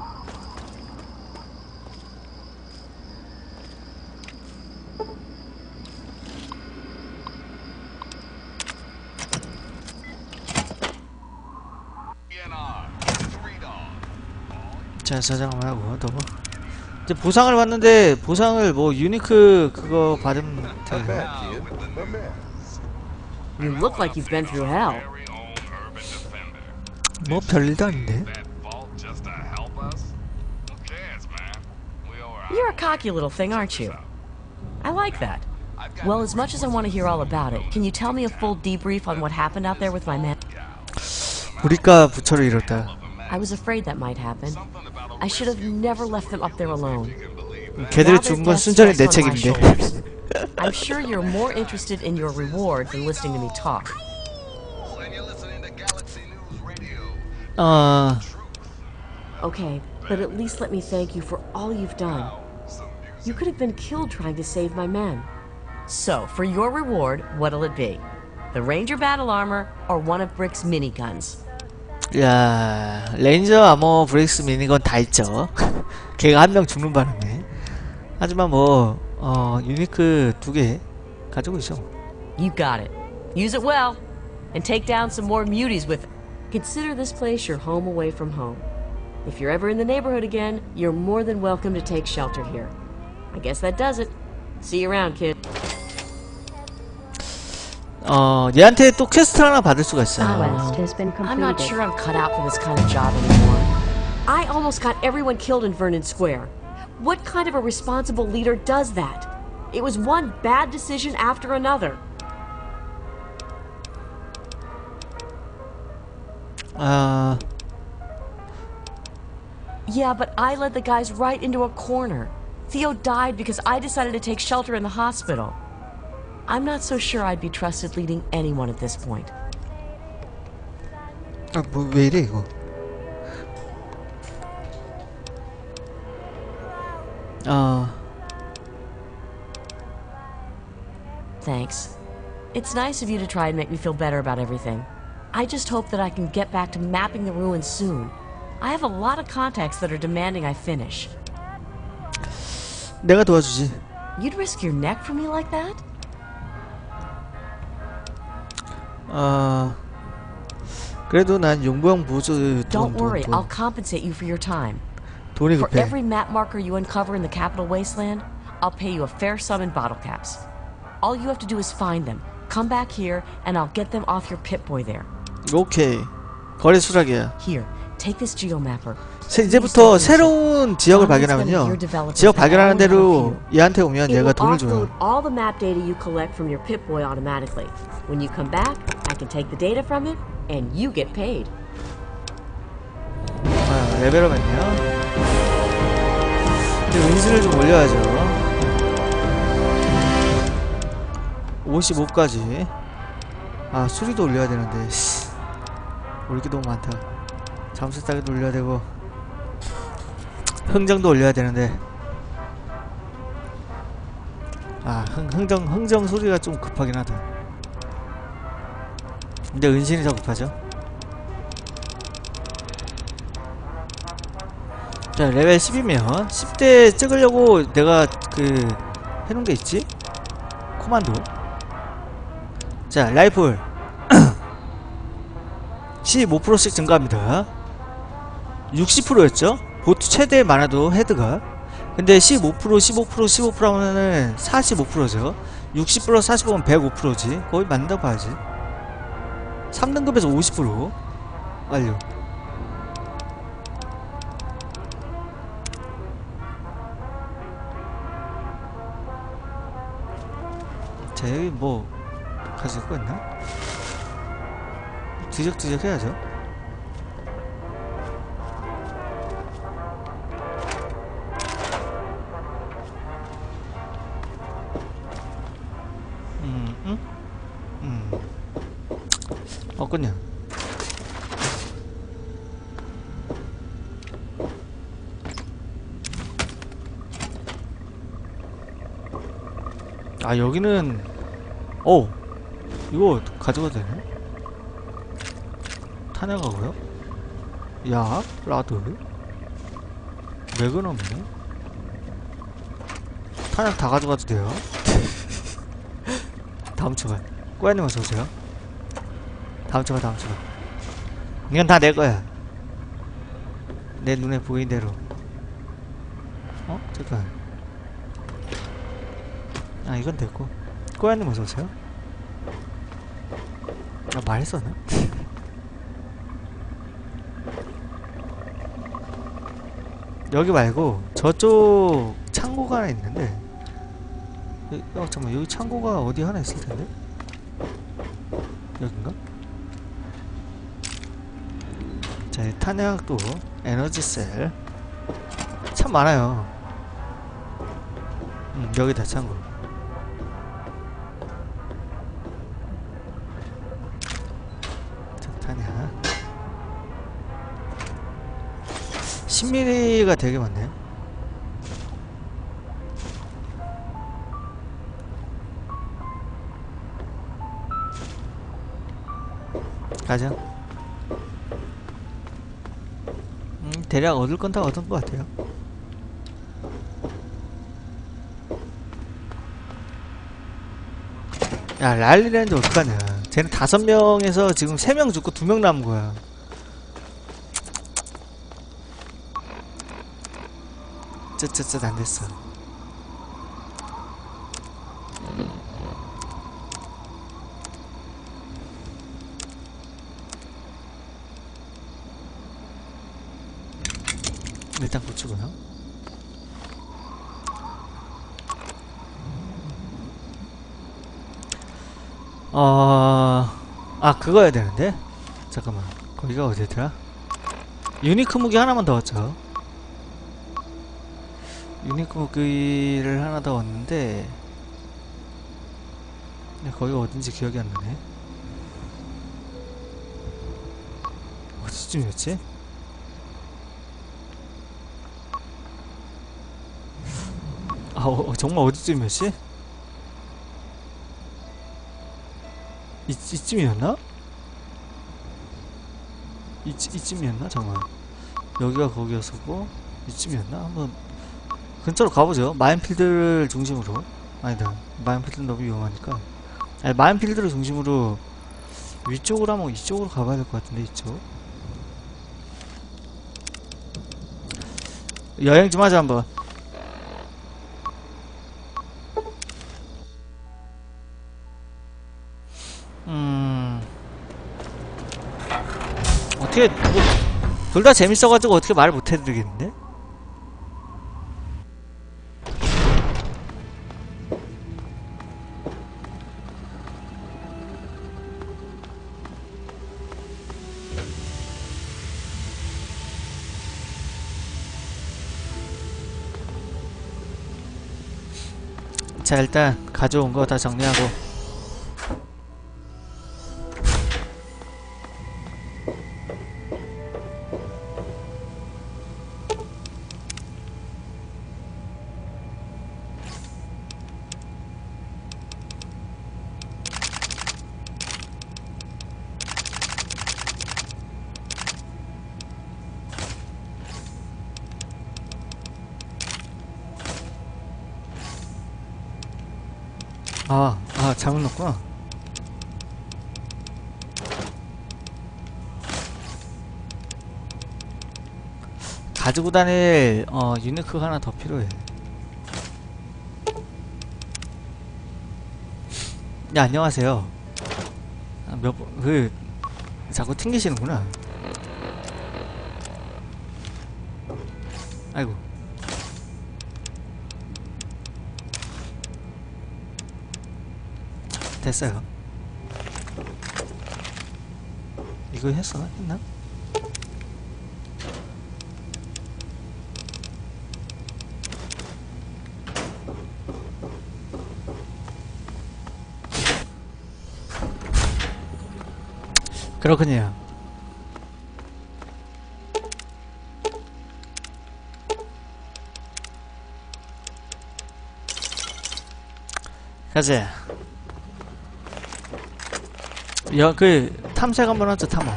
자, 저장을 하고 더 이제 보상을 받는데 보상을 뭐 유니크 그거 받으면 Not 돼요. bad, kid. Not bad. You look like you've been through hell. 뭐 별일도 아닌데. You're a cocky little thing, aren't you? I like that. Well, as much as I want to hear all about it, can you tell me a full debrief on what happened out there with my men? 우리가 부처를 잃었다. I was afraid that might happen. I should have never left them up there alone. 걔들이 죽은 건 순전히 내 책임인데. I'm sure you're more interested in your reward than listening to me talk. 어, Okay, but at least let me thank you for all you've done. You could have been killed trying to save my men. So, for your reward, what'll it be? The Ranger battle armor or one of Brick's miniguns? 야, 레인저 아머 브레이스 미니건 다 있죠. 걔가 한 명 죽는 바람에. 하지만 뭐, 어, 유니크 두 개 가지고 있어. You got it. Use it well, and take down some more muties with it. Consider this place your home away from home. If you're ever in the neighborhood again, you're more than welcome to take shelter here. I guess that does it. See you around, kid. 어, 얘한테 또 퀘스트 하나 받을 수가 있어요. Quest has been I'm not completed. sure I'm cut out for this kind of job anymore. I almost got everyone killed in Vernon Square. What kind of a responsible leader does that? It was one bad decision after another. 아, Yeah, but I led the guys right into a corner. Theo died because I decided to take shelter in the hospital. I'm not so sure I'd be trusted leading anyone at this point. 아, 뭐 왜 이래 이거? 어, Thanks. It's nice of you to try and make me feel better about everything. I just hope that I can get back to mapping the ruins soon. I have a lot of contacts that are demanding I finish. 내가 도와주지. You'd risk your neck for me like that? 어, 그래도 난 용병 보조 돈, Don't 돈, worry, I'll 돈. compensate you for your time. 돈이 For 급해. every map marker you uncover in the capital wasteland, I'll pay you a fair sum in bottle caps. All you have to do is find them, come back here, and I'll get them off your Pip-Boy there. 오케이. 거래 수락이야. Here, take this geomapper. 세- 이제부터 새로운 지역을 발견하면요. 지역 발견하는 대로 얘한테 오면 It 얘가 will 돈을 줘요. offload all the map data you collect from your Pip-Boy automatically. When you come back, I can take the data from it, and you get paid. 아, 레벨업했네요. 이제 은신을 좀 올려야죠. 오십오까지. 아, 수리도 올려야 되는데, 씨. 올릴 게 너무 많다. 잠수 따기도 올려야 되고, 흥정도 올려야 되는데. 아, 흥, 흥정, 흥정 소리가 좀 급하긴 하다. 근데 은신이 더 급하죠. 자, 레벨 십이면 십 대 찍으려고 내가 그 해놓은 게 있지? 코만도. 자, 라이플 십오 퍼센트씩 증가합니다. 육십 퍼센트였죠? 보트 최대 많아도 헤드가. 근데 십오 퍼센트 십오 퍼센트 십오 퍼센트 하면은 사십오 퍼센트죠. 육십 플러스 사십오면 백오 퍼센트지. 거의 맞는다고 봐야지. 삼 등급에서 오십 퍼센트 완료. 자, 여기 뭐 가질 거 있나? 뒤적뒤적 해야죠. 음, 음? 음. 없군요. 아, 여기는, 오! 이거 가져가도 되네? 탄약하고요? 약, 라드, 맥은 없네? 탄약 다 가져가도 돼요? 다음 주간. 꼬야님 어서오세요. 다음 주간, 다음 주간. 이건 다 내 거야. 내 눈에 보이는 대로. 어? 잠깐. 아, 이건 됐고. 꼬야님 어서오세요. 아, 말했었나? 여기 말고 저쪽 창고가 하나 있는데. 여기, 어 잠깐만, 여기 창고가 어디 하나 있을 텐데? 여긴가? 자, 탄약도 에너지셀 참 많아요. 음, 여기다 창고. 자, 탄약 십 밀리미터가 되게 많네. 가자. 음, 대략 얻을 건 다 얻은 것 같아요. 야, 랄리랜드 어떡하냐. 쟤는 다섯 명에서 지금 세 명 죽고 두 명 남은 거야. 쯧쯧쯧 안 됐어. 일단 고치고요. 어... 아, 그거 해야 되는데? 잠깐만, 거기가 어디더라? 유니크 무기 하나만 더 얻죠. 유니크 무기를 하나 더 얻는데 거기가 어딘지 기억이 안 나네. 어디쯤이었지? 아, 어, 정말 어디쯤이었지? 이, 이쯤이었나? 이, 이쯤이었나? 정말 여기가 거기였었고 이쯤이었나? 한번 근처로 가보죠. 마인필드를 중심으로. 아니다, 마인필드는 너무 위험하니까. 아니, 마인필드를 중심으로 위쪽으로 하면 이쪽으로 가봐야 될 것 같은데. 이쪽 여행 좀 하자 한번. 음... 어떻게 뭐, 둘 다 재밌어가지고 어떻게 말을 못 해드리겠는데? 자, 일단 가져온 거 다 정리하고. 아, 아, 잘못 넣었구나. 가지고 다닐 어 유니크가 하나 더 필요해. 야, 안녕하세요. 아, 몇 번, 그 자꾸 튕기시는구나. 아이고. 됐어요. 이거 했어? 했나? 그렇군요. 가자. 야, 그 탐색 한번 하자. 탐험.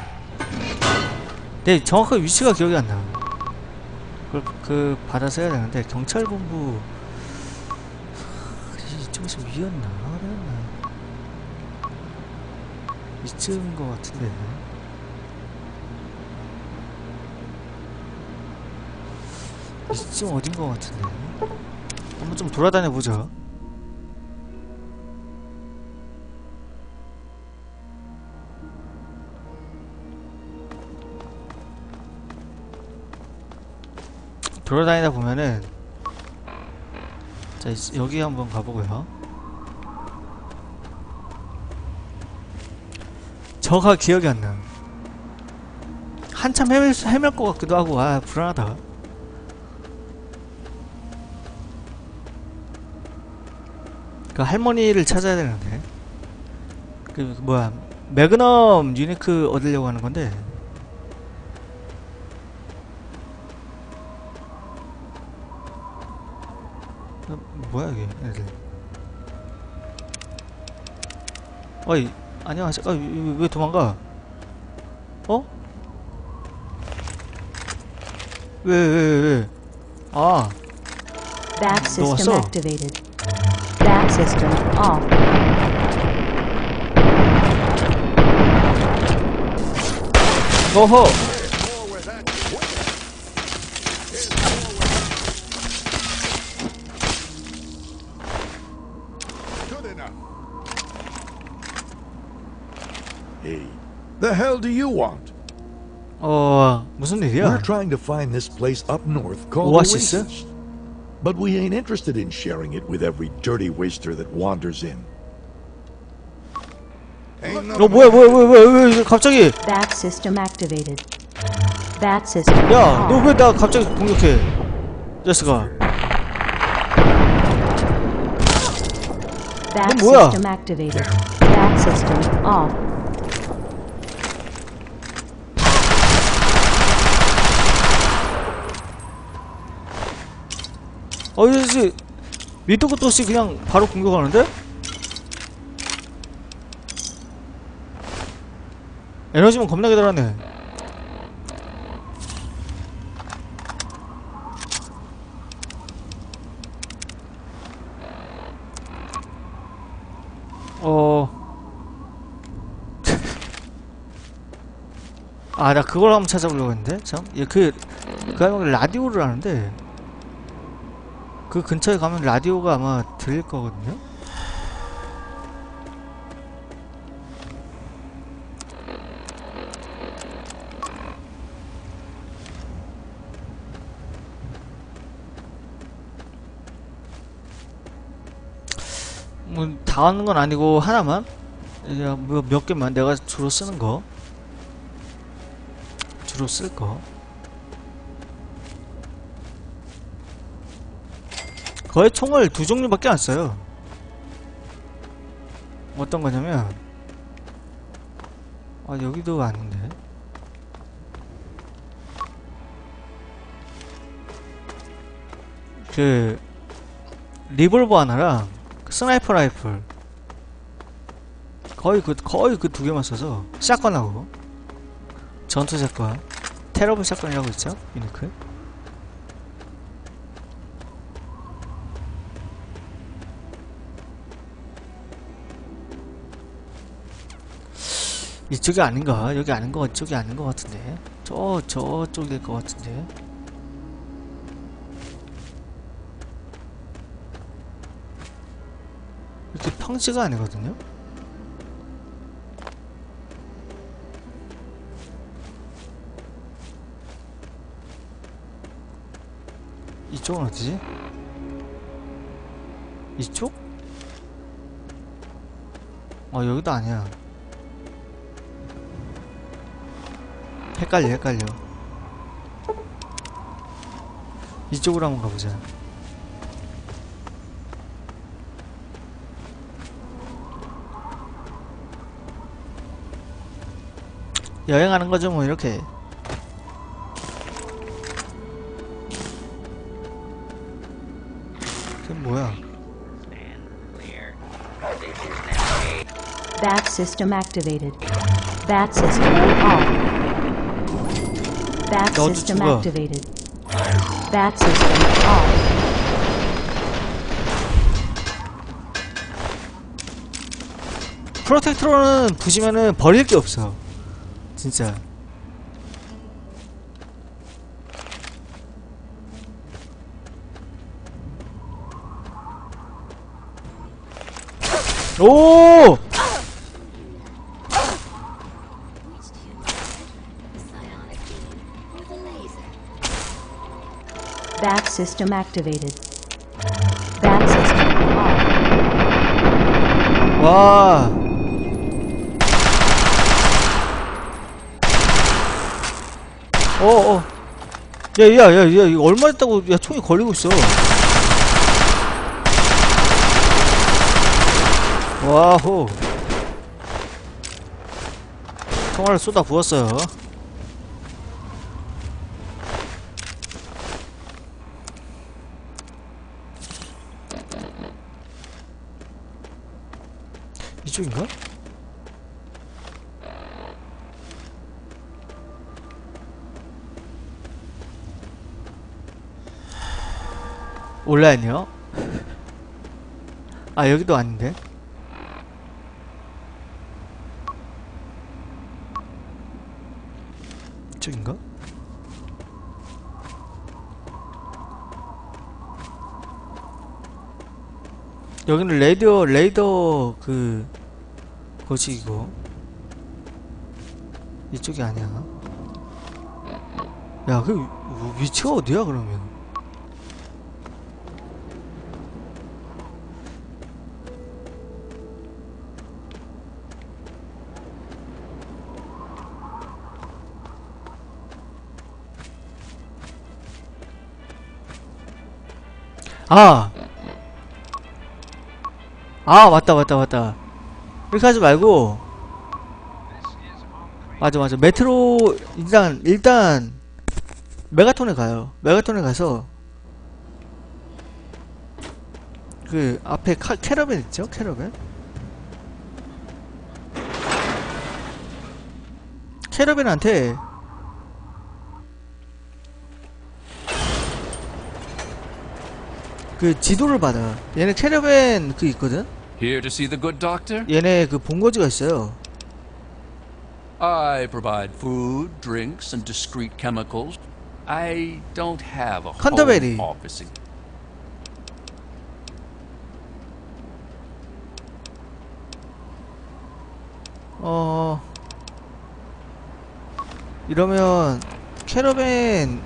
내 정확하게 위치가 기억이 안 나. 그걸 그 받아서 해야 되는데 경찰본부 이쪽에서 위였나 아래였나 이쯤인 것 같은데. 이쯤 어딘 것 같은데. 한번 좀 돌아다녀 보자. 돌아다니다 보면은 자 이제 여기 한번 가보고요. 저가 기억이 안 나. 한참 헤맬, 헤맬 것 같기도 하고. 아, 불안하다. 그 할머니를 찾아야 되는데. 그 뭐야, 매그넘 유니크 얻으려고 하는 건데. 어, 뭐야 이게 애들. 어이, 안녕하세요. 아, 왜, 왜 도망가? 어? 왜, 왜, 왜? 아, Back 너 system 왔어? activated. Back system off. 어허. Hey, the hell do you want? 어, 무슨 We're 일이야? trying to find this place up north called Oasis? Oasis. But we ain't interested in sharing it with every dirty waster that wanders in. 어, 뭐야, 뭐야, 뭐야, 뭐야, 왜, 갑자기? Back system activated. Back system 야, 너 off. 왜 나 갑자기 공격해? 자식아. Back 너 뭐야? system activated. Back system off. 어, 이제 밑도 끝도 없이 그냥 바로 공격하는데? 에너지만 겁나게 달았네. 어... 아, 나 그걸 한번 찾아보려고 했는데? 참? 얘 그, 그 할머니 라디오를 하는데 그 근처에 가면 라디오가 아마 들릴 거거든요? 뭐, 다 하는 건 아니고, 하나만? 뭐, 몇 개만 내가 주로 쓰는 거. 주로 쓸 거. 거의 총을 두 종류밖에 안 써요. 어떤 거냐면, 아, 여기도 아닌데. 그, 리볼버 하나랑, 그 스나이퍼 라이플. 거의 그, 거의 그 두 개만 써서, 샷건하고, 전투 샷건, 테러블 샷건이라고 있죠? 유니크. 이쪽이 아닌가? 여기 아닌 거, 이쪽이 아닌 것 같은데. 저, 저쪽일 것 같은데. 평지가 아니거든요. 이쪽은 어디지? 이쪽? 어, 여기도 아니야. 헷갈려, 헷갈려. 이쪽으로 한번 가보자. 여행하는 거죠, 뭐, 이렇게. 그게 뭐야? Bat system activated. Bat system off. Bat 너도 system 죽어. activated. Bat system off. 프로텍트로는 부시면은 버릴 게 없어. 진짜. 오! Bat system activated. Bat system off. 와. 어, 어. 야, 야, 야, 야, 이거 얼마 했다고, 야, 총이 걸리고 있어. 와호. 총알을 쏟아 부었어요. 이쪽인가? 온라인이요? 아, 여기도 아닌데? 이쪽인가? 여기는 레이더, 레이더 그 거시기고 이쪽이 아니야. 야, 그 위치가 어디야 그러면? 아! 아, 맞다, 맞다, 맞다. 이렇게 하지 말고. 맞아, 맞아. 메트로, 일단, 일단, 메가톤에 가요. 메가톤에 가서, 그, 앞에 카, 캐러밴 있죠? 캐러밴? 캐러밴한테, 그 지도를 받아. 얘네 캐러밴 그 있거든? Here to see the good doctor? 얘네 그 본거지가 있어요. I provide food, drinks, and discreet chemicals. I don't have a Canterbury. home office. 어... 이러면 캐러밴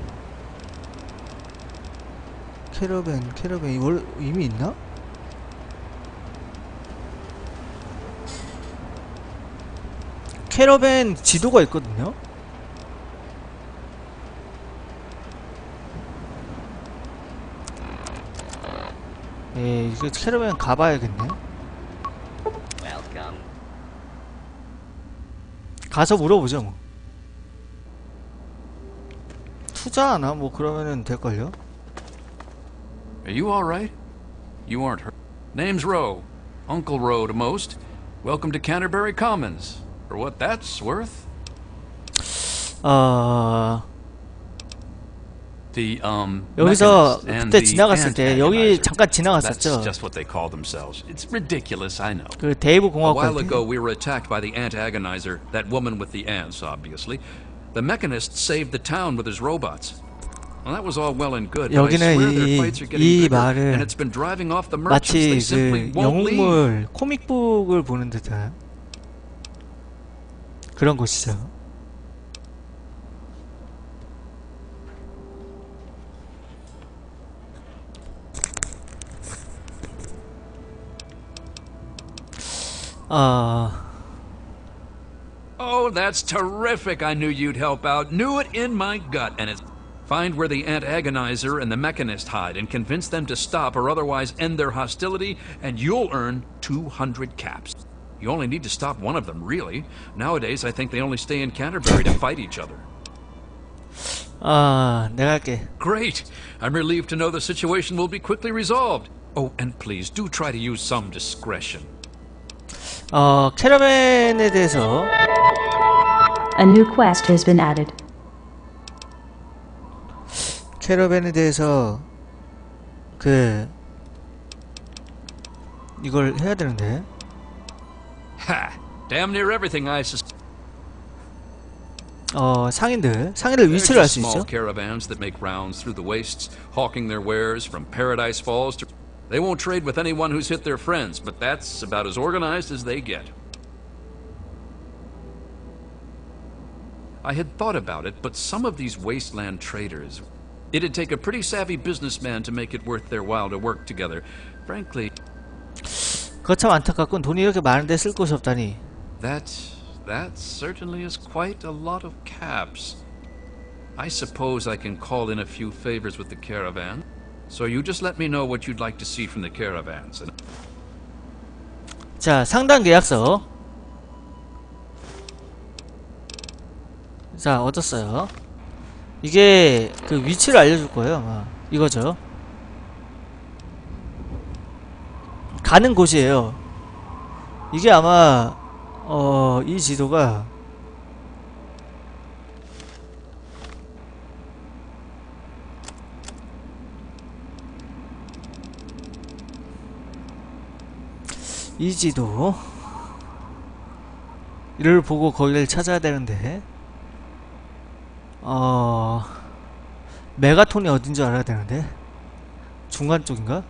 캐러밴 캐러밴 월 이미 있나? 캐러밴 지도가 있거든요. 예, 이거 캐러밴 가봐야겠네. 가서 물어보죠 뭐. 투자하나? 뭐 그러면은 될걸요? Are you alright? You aren't hurt. Name's Rowe. Uncle Rowe to most. Welcome to Canterbury Commons. For what that's worth. 어... The, um, 여기서 mechanists and 그때 the 지나갔을 때 여기 anti-agonizer. 잠깐 That's 지나갔었죠. just what they call themselves. It's ridiculous, I know. 그 데이브 A 공학 while 갈 때. ago, we were attacked by the Ant-Agonizer, that woman with the ants, obviously. The Mechanist saved the town with his robots. Well, that was all well and good, but I 여기는 swear their 이, fights are getting 이 bigger, 말은 and it's been driving off the merchants. They 마치 simply 그 won't leave. 영웅물 코믹북을 보는 듯한 그런 곳이죠. 아, Oh, that's terrific. I knew you'd help out. Knew it in my gut. And it's find where the Ant-Agonizer and the Mechanist hide and convince them to stop or otherwise end their hostility, and you'll earn two hundred caps. You only need to stop one of them, really. Nowadays, I think they only stay in Canterbury to fight each other. 아, 내가 할게. Great. I'm relieved to know the situation will be quickly resolved. Oh, and please, do try to use some discretion. 어, 캐러밴에 대해서 A new quest has been added. 캐러밴에 대해서 그 이걸 해야 되는데. Ha! Damn near everything I sus- 어, 상인들, 상인들 They're 위치를 알 just 수 small 있죠. caravans that make rounds through the wastes, hawking their wares from Paradise Falls to... They won't trade with anyone who's hit their friends, but that's about as organized as they get. I had thought about it, but some of these wasteland traders... It'd take a pretty savvy businessman to make it worth their while to work together. Frankly... 그거 참 안타깝군. 돈이 이렇게 많은데 쓸 곳이 없다니. That... that certainly is quite a lot of caps. I suppose I can call in a few favors with the caravan. So you just let me know what you'd like to see from the caravans. And... 자, 상단 계약서. 자, 얻었어요. 이게 그 위치를 알려줄 거예요, 아마. 이거죠. 가는 곳이에요. 이게 아마 어, 이 지도가 이 지도 이를 보고 거기를 찾아야 되는데 어... 메가톤이 어딘지 알아야 되는데 중간 쪽인가?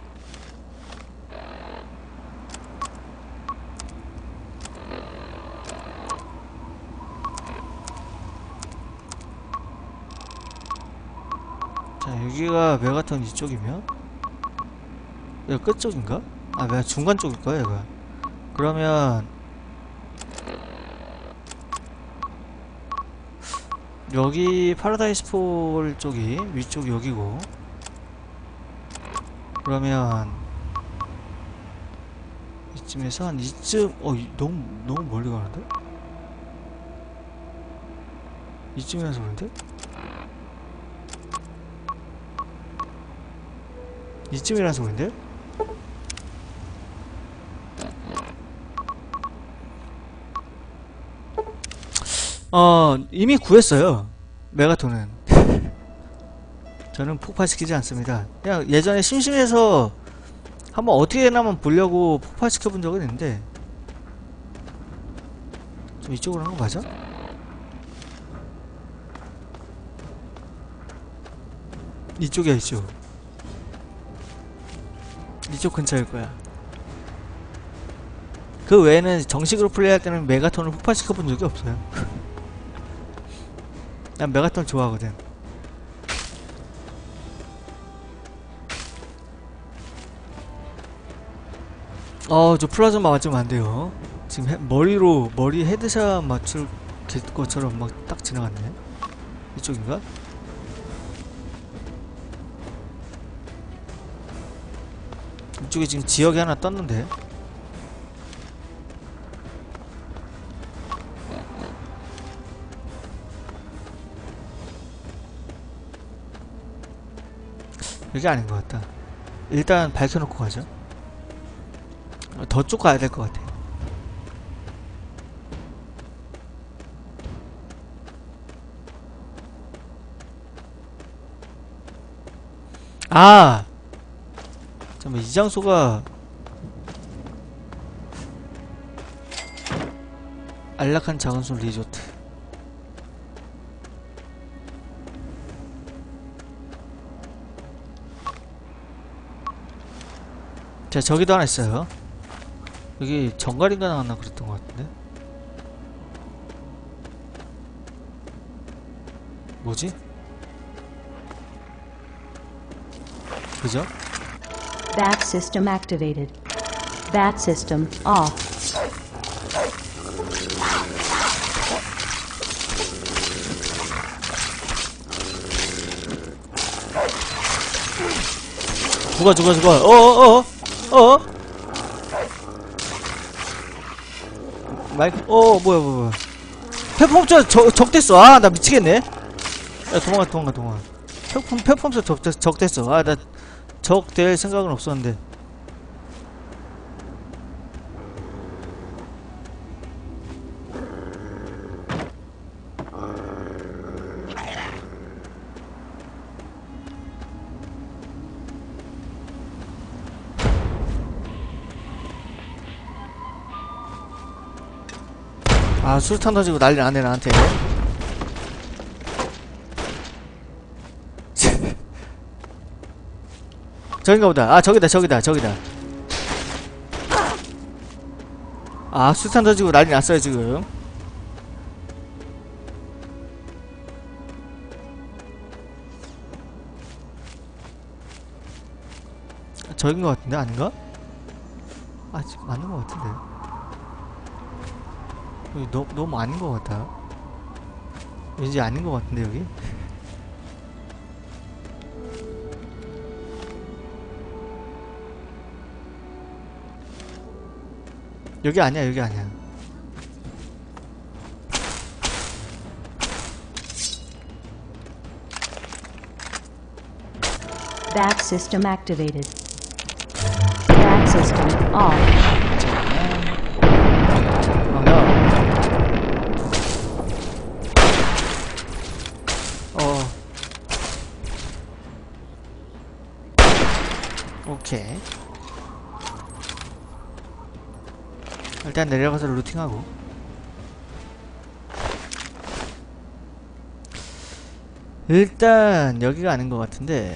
자, 여기가 메가톤 이쪽이면 여기 끝쪽인가? 아, 메가 중간 쪽일 거야, 얘가. 그러면 여기 파라다이스 폴 쪽이 위쪽 여기고, 그러면 이쯤에서 한 이쯤 어 이, 너무 너무 멀리 가는데? 이쯤이라서 그런데? 이쯤이라서 그런데? 어, 이미 구했어요. 메가톤은. 저는 폭파시키지 않습니다. 그냥 예전에 심심해서 한번 어떻게 되나 한번 보려고 폭파시켜 본 적은 있는데, 좀 이쪽으로 한 거 맞아? 이쪽이야, 이쪽. 이쪽 근처일 거야. 그 외에는 정식으로 플레이할 때는 메가톤을 폭파시켜 본 적이 없어요. 난 메가톤 좋아하거든. 어, 저 플라즈마 맞으면 안 돼요. 지금 해, 머리로 머리 헤드샷 맞출 것처럼 막 딱 지나갔네. 이쪽인가? 이쪽에 지금 지역이 하나 떴는데. 여기 아닌 것 같다. 일단 밝혀놓고 가죠. 더 쭉 가야 될 것 같아. 아! 잠깐만, 이 장소가 안락한 작은 숲 리조트. 자, 저기도 하나 있어요. 여기 정갈인가 나왔나 그랬던 것 같은데. 뭐지? 그죠? Bat system activated. Bat system off. 죽어 죽어 죽어. 어어어 어어. 마이크. 어 뭐야 뭐야 뭐야. 페퍼pomps 적 적됐어. 아 나 미치겠네. 야 도망가 도망가 도망가. 페퍼 페퍼pomps 적 적됐어. 아 나 적될 생각은 없었는데. 아 수류탄 던지고 난리 나네 나한테. 저긴가 보다. 아 저기다 저기다 저기다. 아 수류탄 던지고 난리 났어요 지금. 저긴가 같은데 아닌가? 아 지금 맞는 것 같은데. 여기 너, 너무 아닌 것 같아. 왠지 아닌 것 같은데 여기? 여기 아니야 여기 아니야. Bat system activated. Bat system off. 오케이. 일단 내려가서 루팅하고. 일단 여기가 아닌 것 같은데.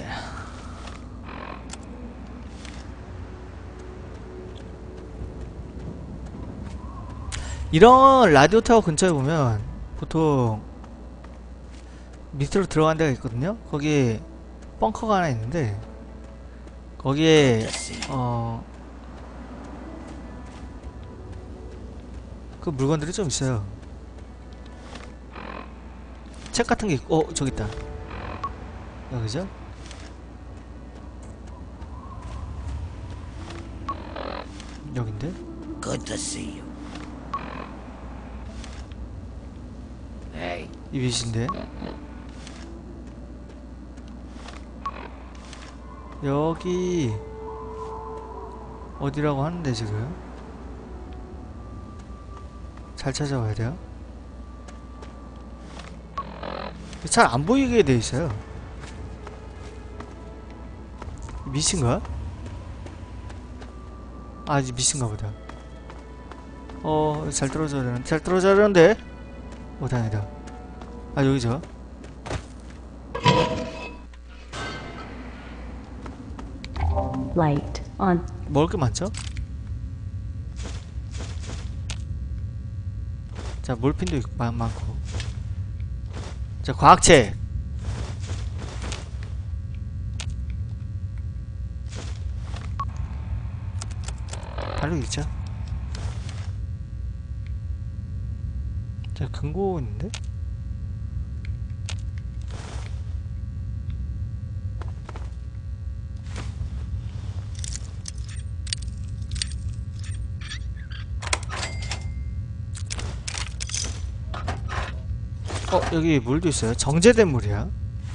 이런 라디오 타워 근처에 보면 보통 밑으로 들어간 데가 있거든요. 거기 벙커가 하나 있는데 거기에 어 그 물건들이 좀 있어요. 책 같은 게 있고, 어 저기 있다. 여기죠? 여긴데? Good to see you. Hey. 이 위신데. 여기 어디라고 하는데 지금? 잘 찾아봐야 돼요. 잘 안 보이게 돼 있어요. 미신가? 아, 이제 미신가 보다. 어, 잘 떨어져야 되는데, 잘 떨어져야 되는데? 어, 다행이다. 아, 여기죠. Light on. 먹을 게 많죠? 자, 몰핀도 있고, 많, 많고. 자, 과학책. 바로 있죠. 자, 금고 있는데? 어, 여기 물도 있어요. 정제된 물이야.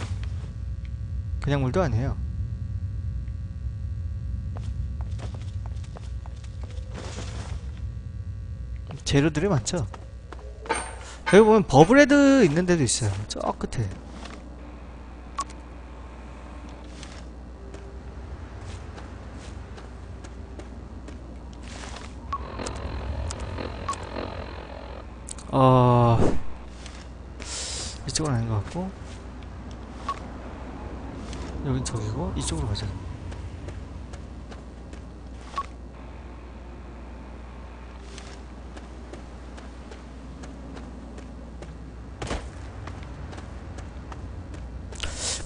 그냥 물도 아니에요. 재료들이 많죠. 여기 보면 버블헤드 있는 데도 있어요. 저 끝에. 어... 이쪽은 아닌 것 같고, 여긴 저기고 이쪽으로 가자.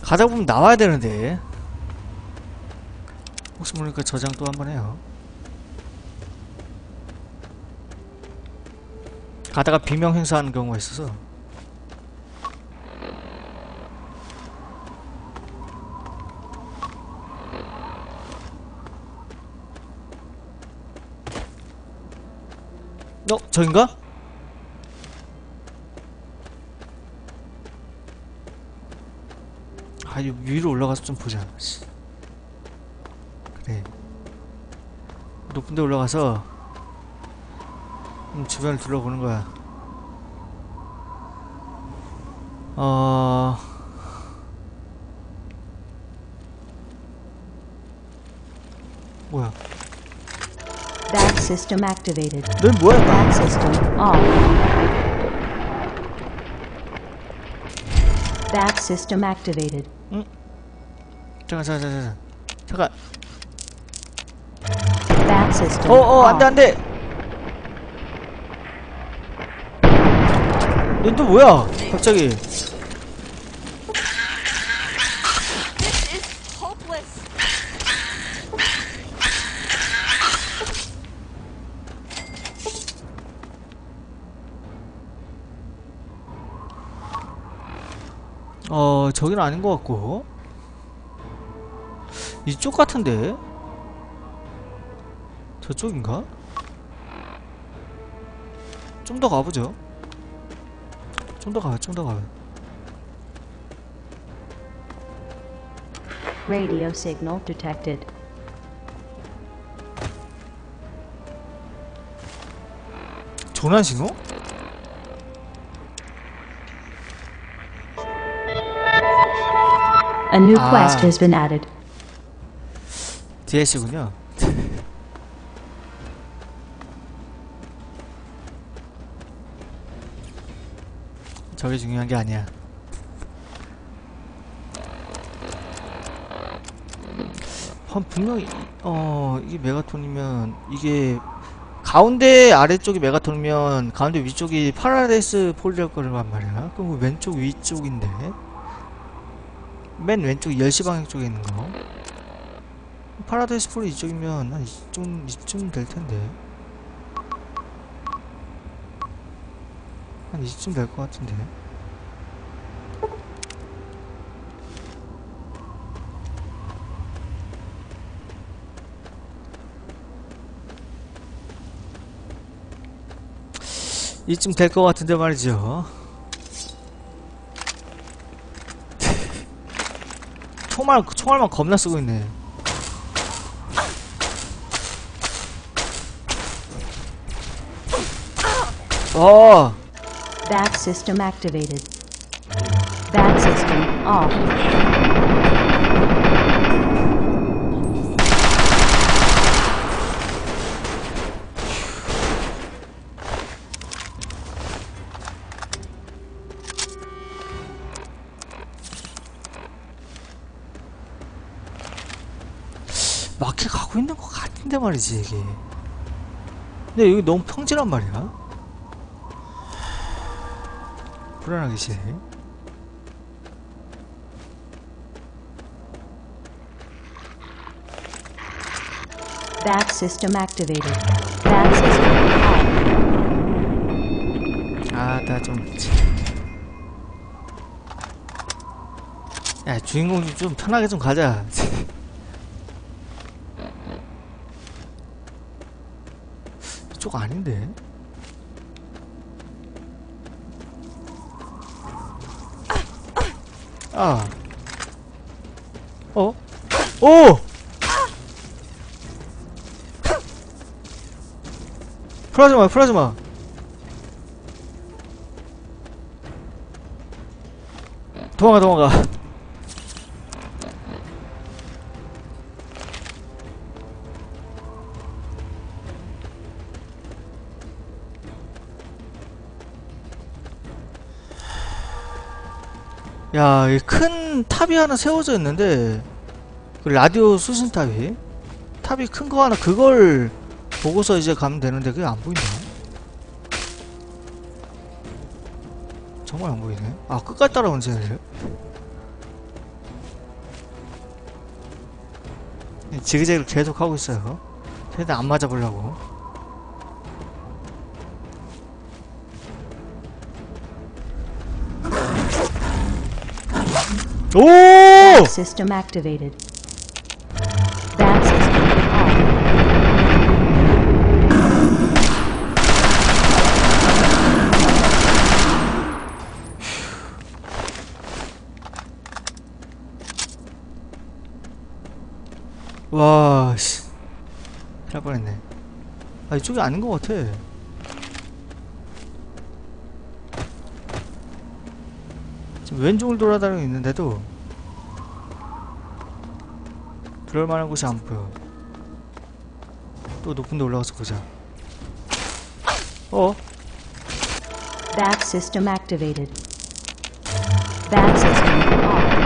가다 보면 나와야 되는데. 혹시 모르니까 저장 또 한번 해요. 가다가 비명 행사하는 경우가 있어서. 어? 저긴가? 아, 이 위로 올라가서 좀 보자. 씨. 그래. 높은 데 올라가서 음, 주변을 둘러보는 거야. 어... 뭐야? Back system activated. 넌 뭐야? Back system off. Back system activated. 응? 잠깐 잠깐 잠깐 잠깐. Back system 어어 off. 안돼 안돼. 넌 또 뭐야? 갑자기. 어, 저기는 아닌 것 같고. 이쪽 같은데? 저쪽인가? 좀 더 가보죠. 좀 더 가요, 좀 더 가요. Radio signal detected. 전환 신호? A new Ah. quest has been added. 디엘씨군요. 저게 중요한 게 아니야. 한 분명히 어 이게 메가톤이면 이게 가운데 아래쪽이 메가톤이면 가운데 위쪽이 파라데이스 폴리일 거란 말이야. 그럼 왼쪽 위쪽인데 맨 왼쪽 열 시 방향 쪽에 있는 거. 파라데이스 폴이 이쪽이면 한 이쯤 이쯤 될 텐데. 한 이쯤 될 것 같은데. 이쯤 될 것 같은데 말이죠. 총알, 총알만 겁나 쓰고 있네. 어. Back system activated. Back system off. 맞게 가고 있는 것 같은데 말이지 이게. 근데 여기 너무 평지란 말이야. 불안하게 시. Back system activated. Back system off. 아, 나 좀. 야, 주인공 좀, 좀 편하게 좀 가자. 이쪽 아닌데? 아. 어? 오! 풀하지마, 풀하지마. 도망가, 도망가. 야, 이 큰 탑이 하나 세워져 있는데, 그 라디오 수신 탑이 탑이 큰 거 하나, 그걸 보고서 이제 가면 되는데 그게 안 보인다. 정말 안 보이네. 아, 끝까지 따라오는 쟤네. 지그재그를 계속 하고 있어요. 최대한 안 맞아보려고. 오! Bat system activated. Bat system off. 와, 씨. 할 뻔했네. 아, 이쪽이 아닌 것 같아. 지금 왼쪽을 돌아다니고 있는데도 그럴 만한 곳이 안 보여. 또 높은 데 올라가서 보자. 어? Bat system activated. Bat system off.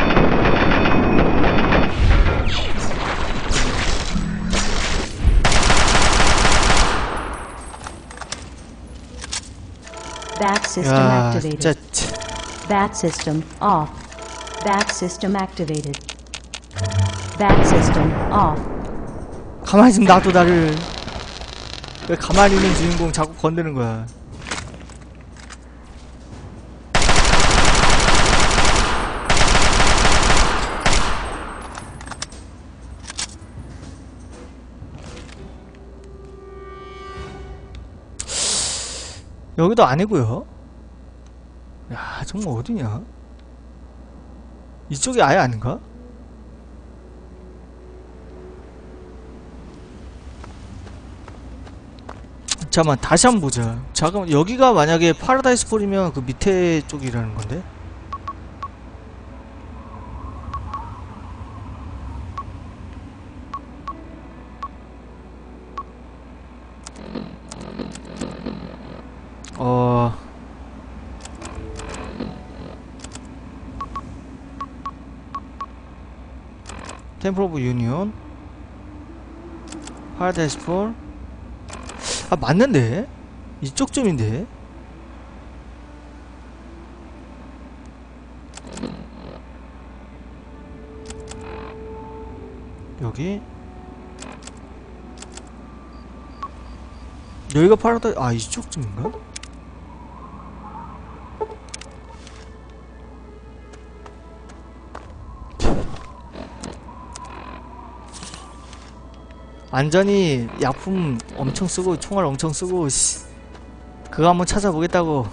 Bat system 야, activated. 진짜 치. Bat system off. Bat system activated. Bat system off. 가만히 좀 놔둬 나를. 왜 가만히 있는 주인공 자꾸 건드는 거야. 여기도 아니고요. 야, 정말 어디냐? 이쪽이 아예 아닌가? 잠깐만, 다시 한번 보자. 잠깐만, 여기가 만약에 파라다이스 폴이면 그 밑에 쪽이라는 건데? 어... 템플 오브 유니온 파라다이스 폴. 아, 맞는데? 이쪽쯤인데? 여기? 여기가 파라다이스... 아, 이쪽쯤인가? 완전히 약품 엄청 쓰고 총알 엄청 쓰고 씨. 그거 한번 찾아보겠다고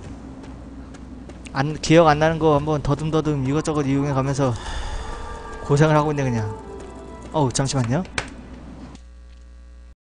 안 기억 안 나는 거 한번 더듬더듬 이것저것 이용해 가면서 고생을 하고 있네 그냥. 어우 잠시만요.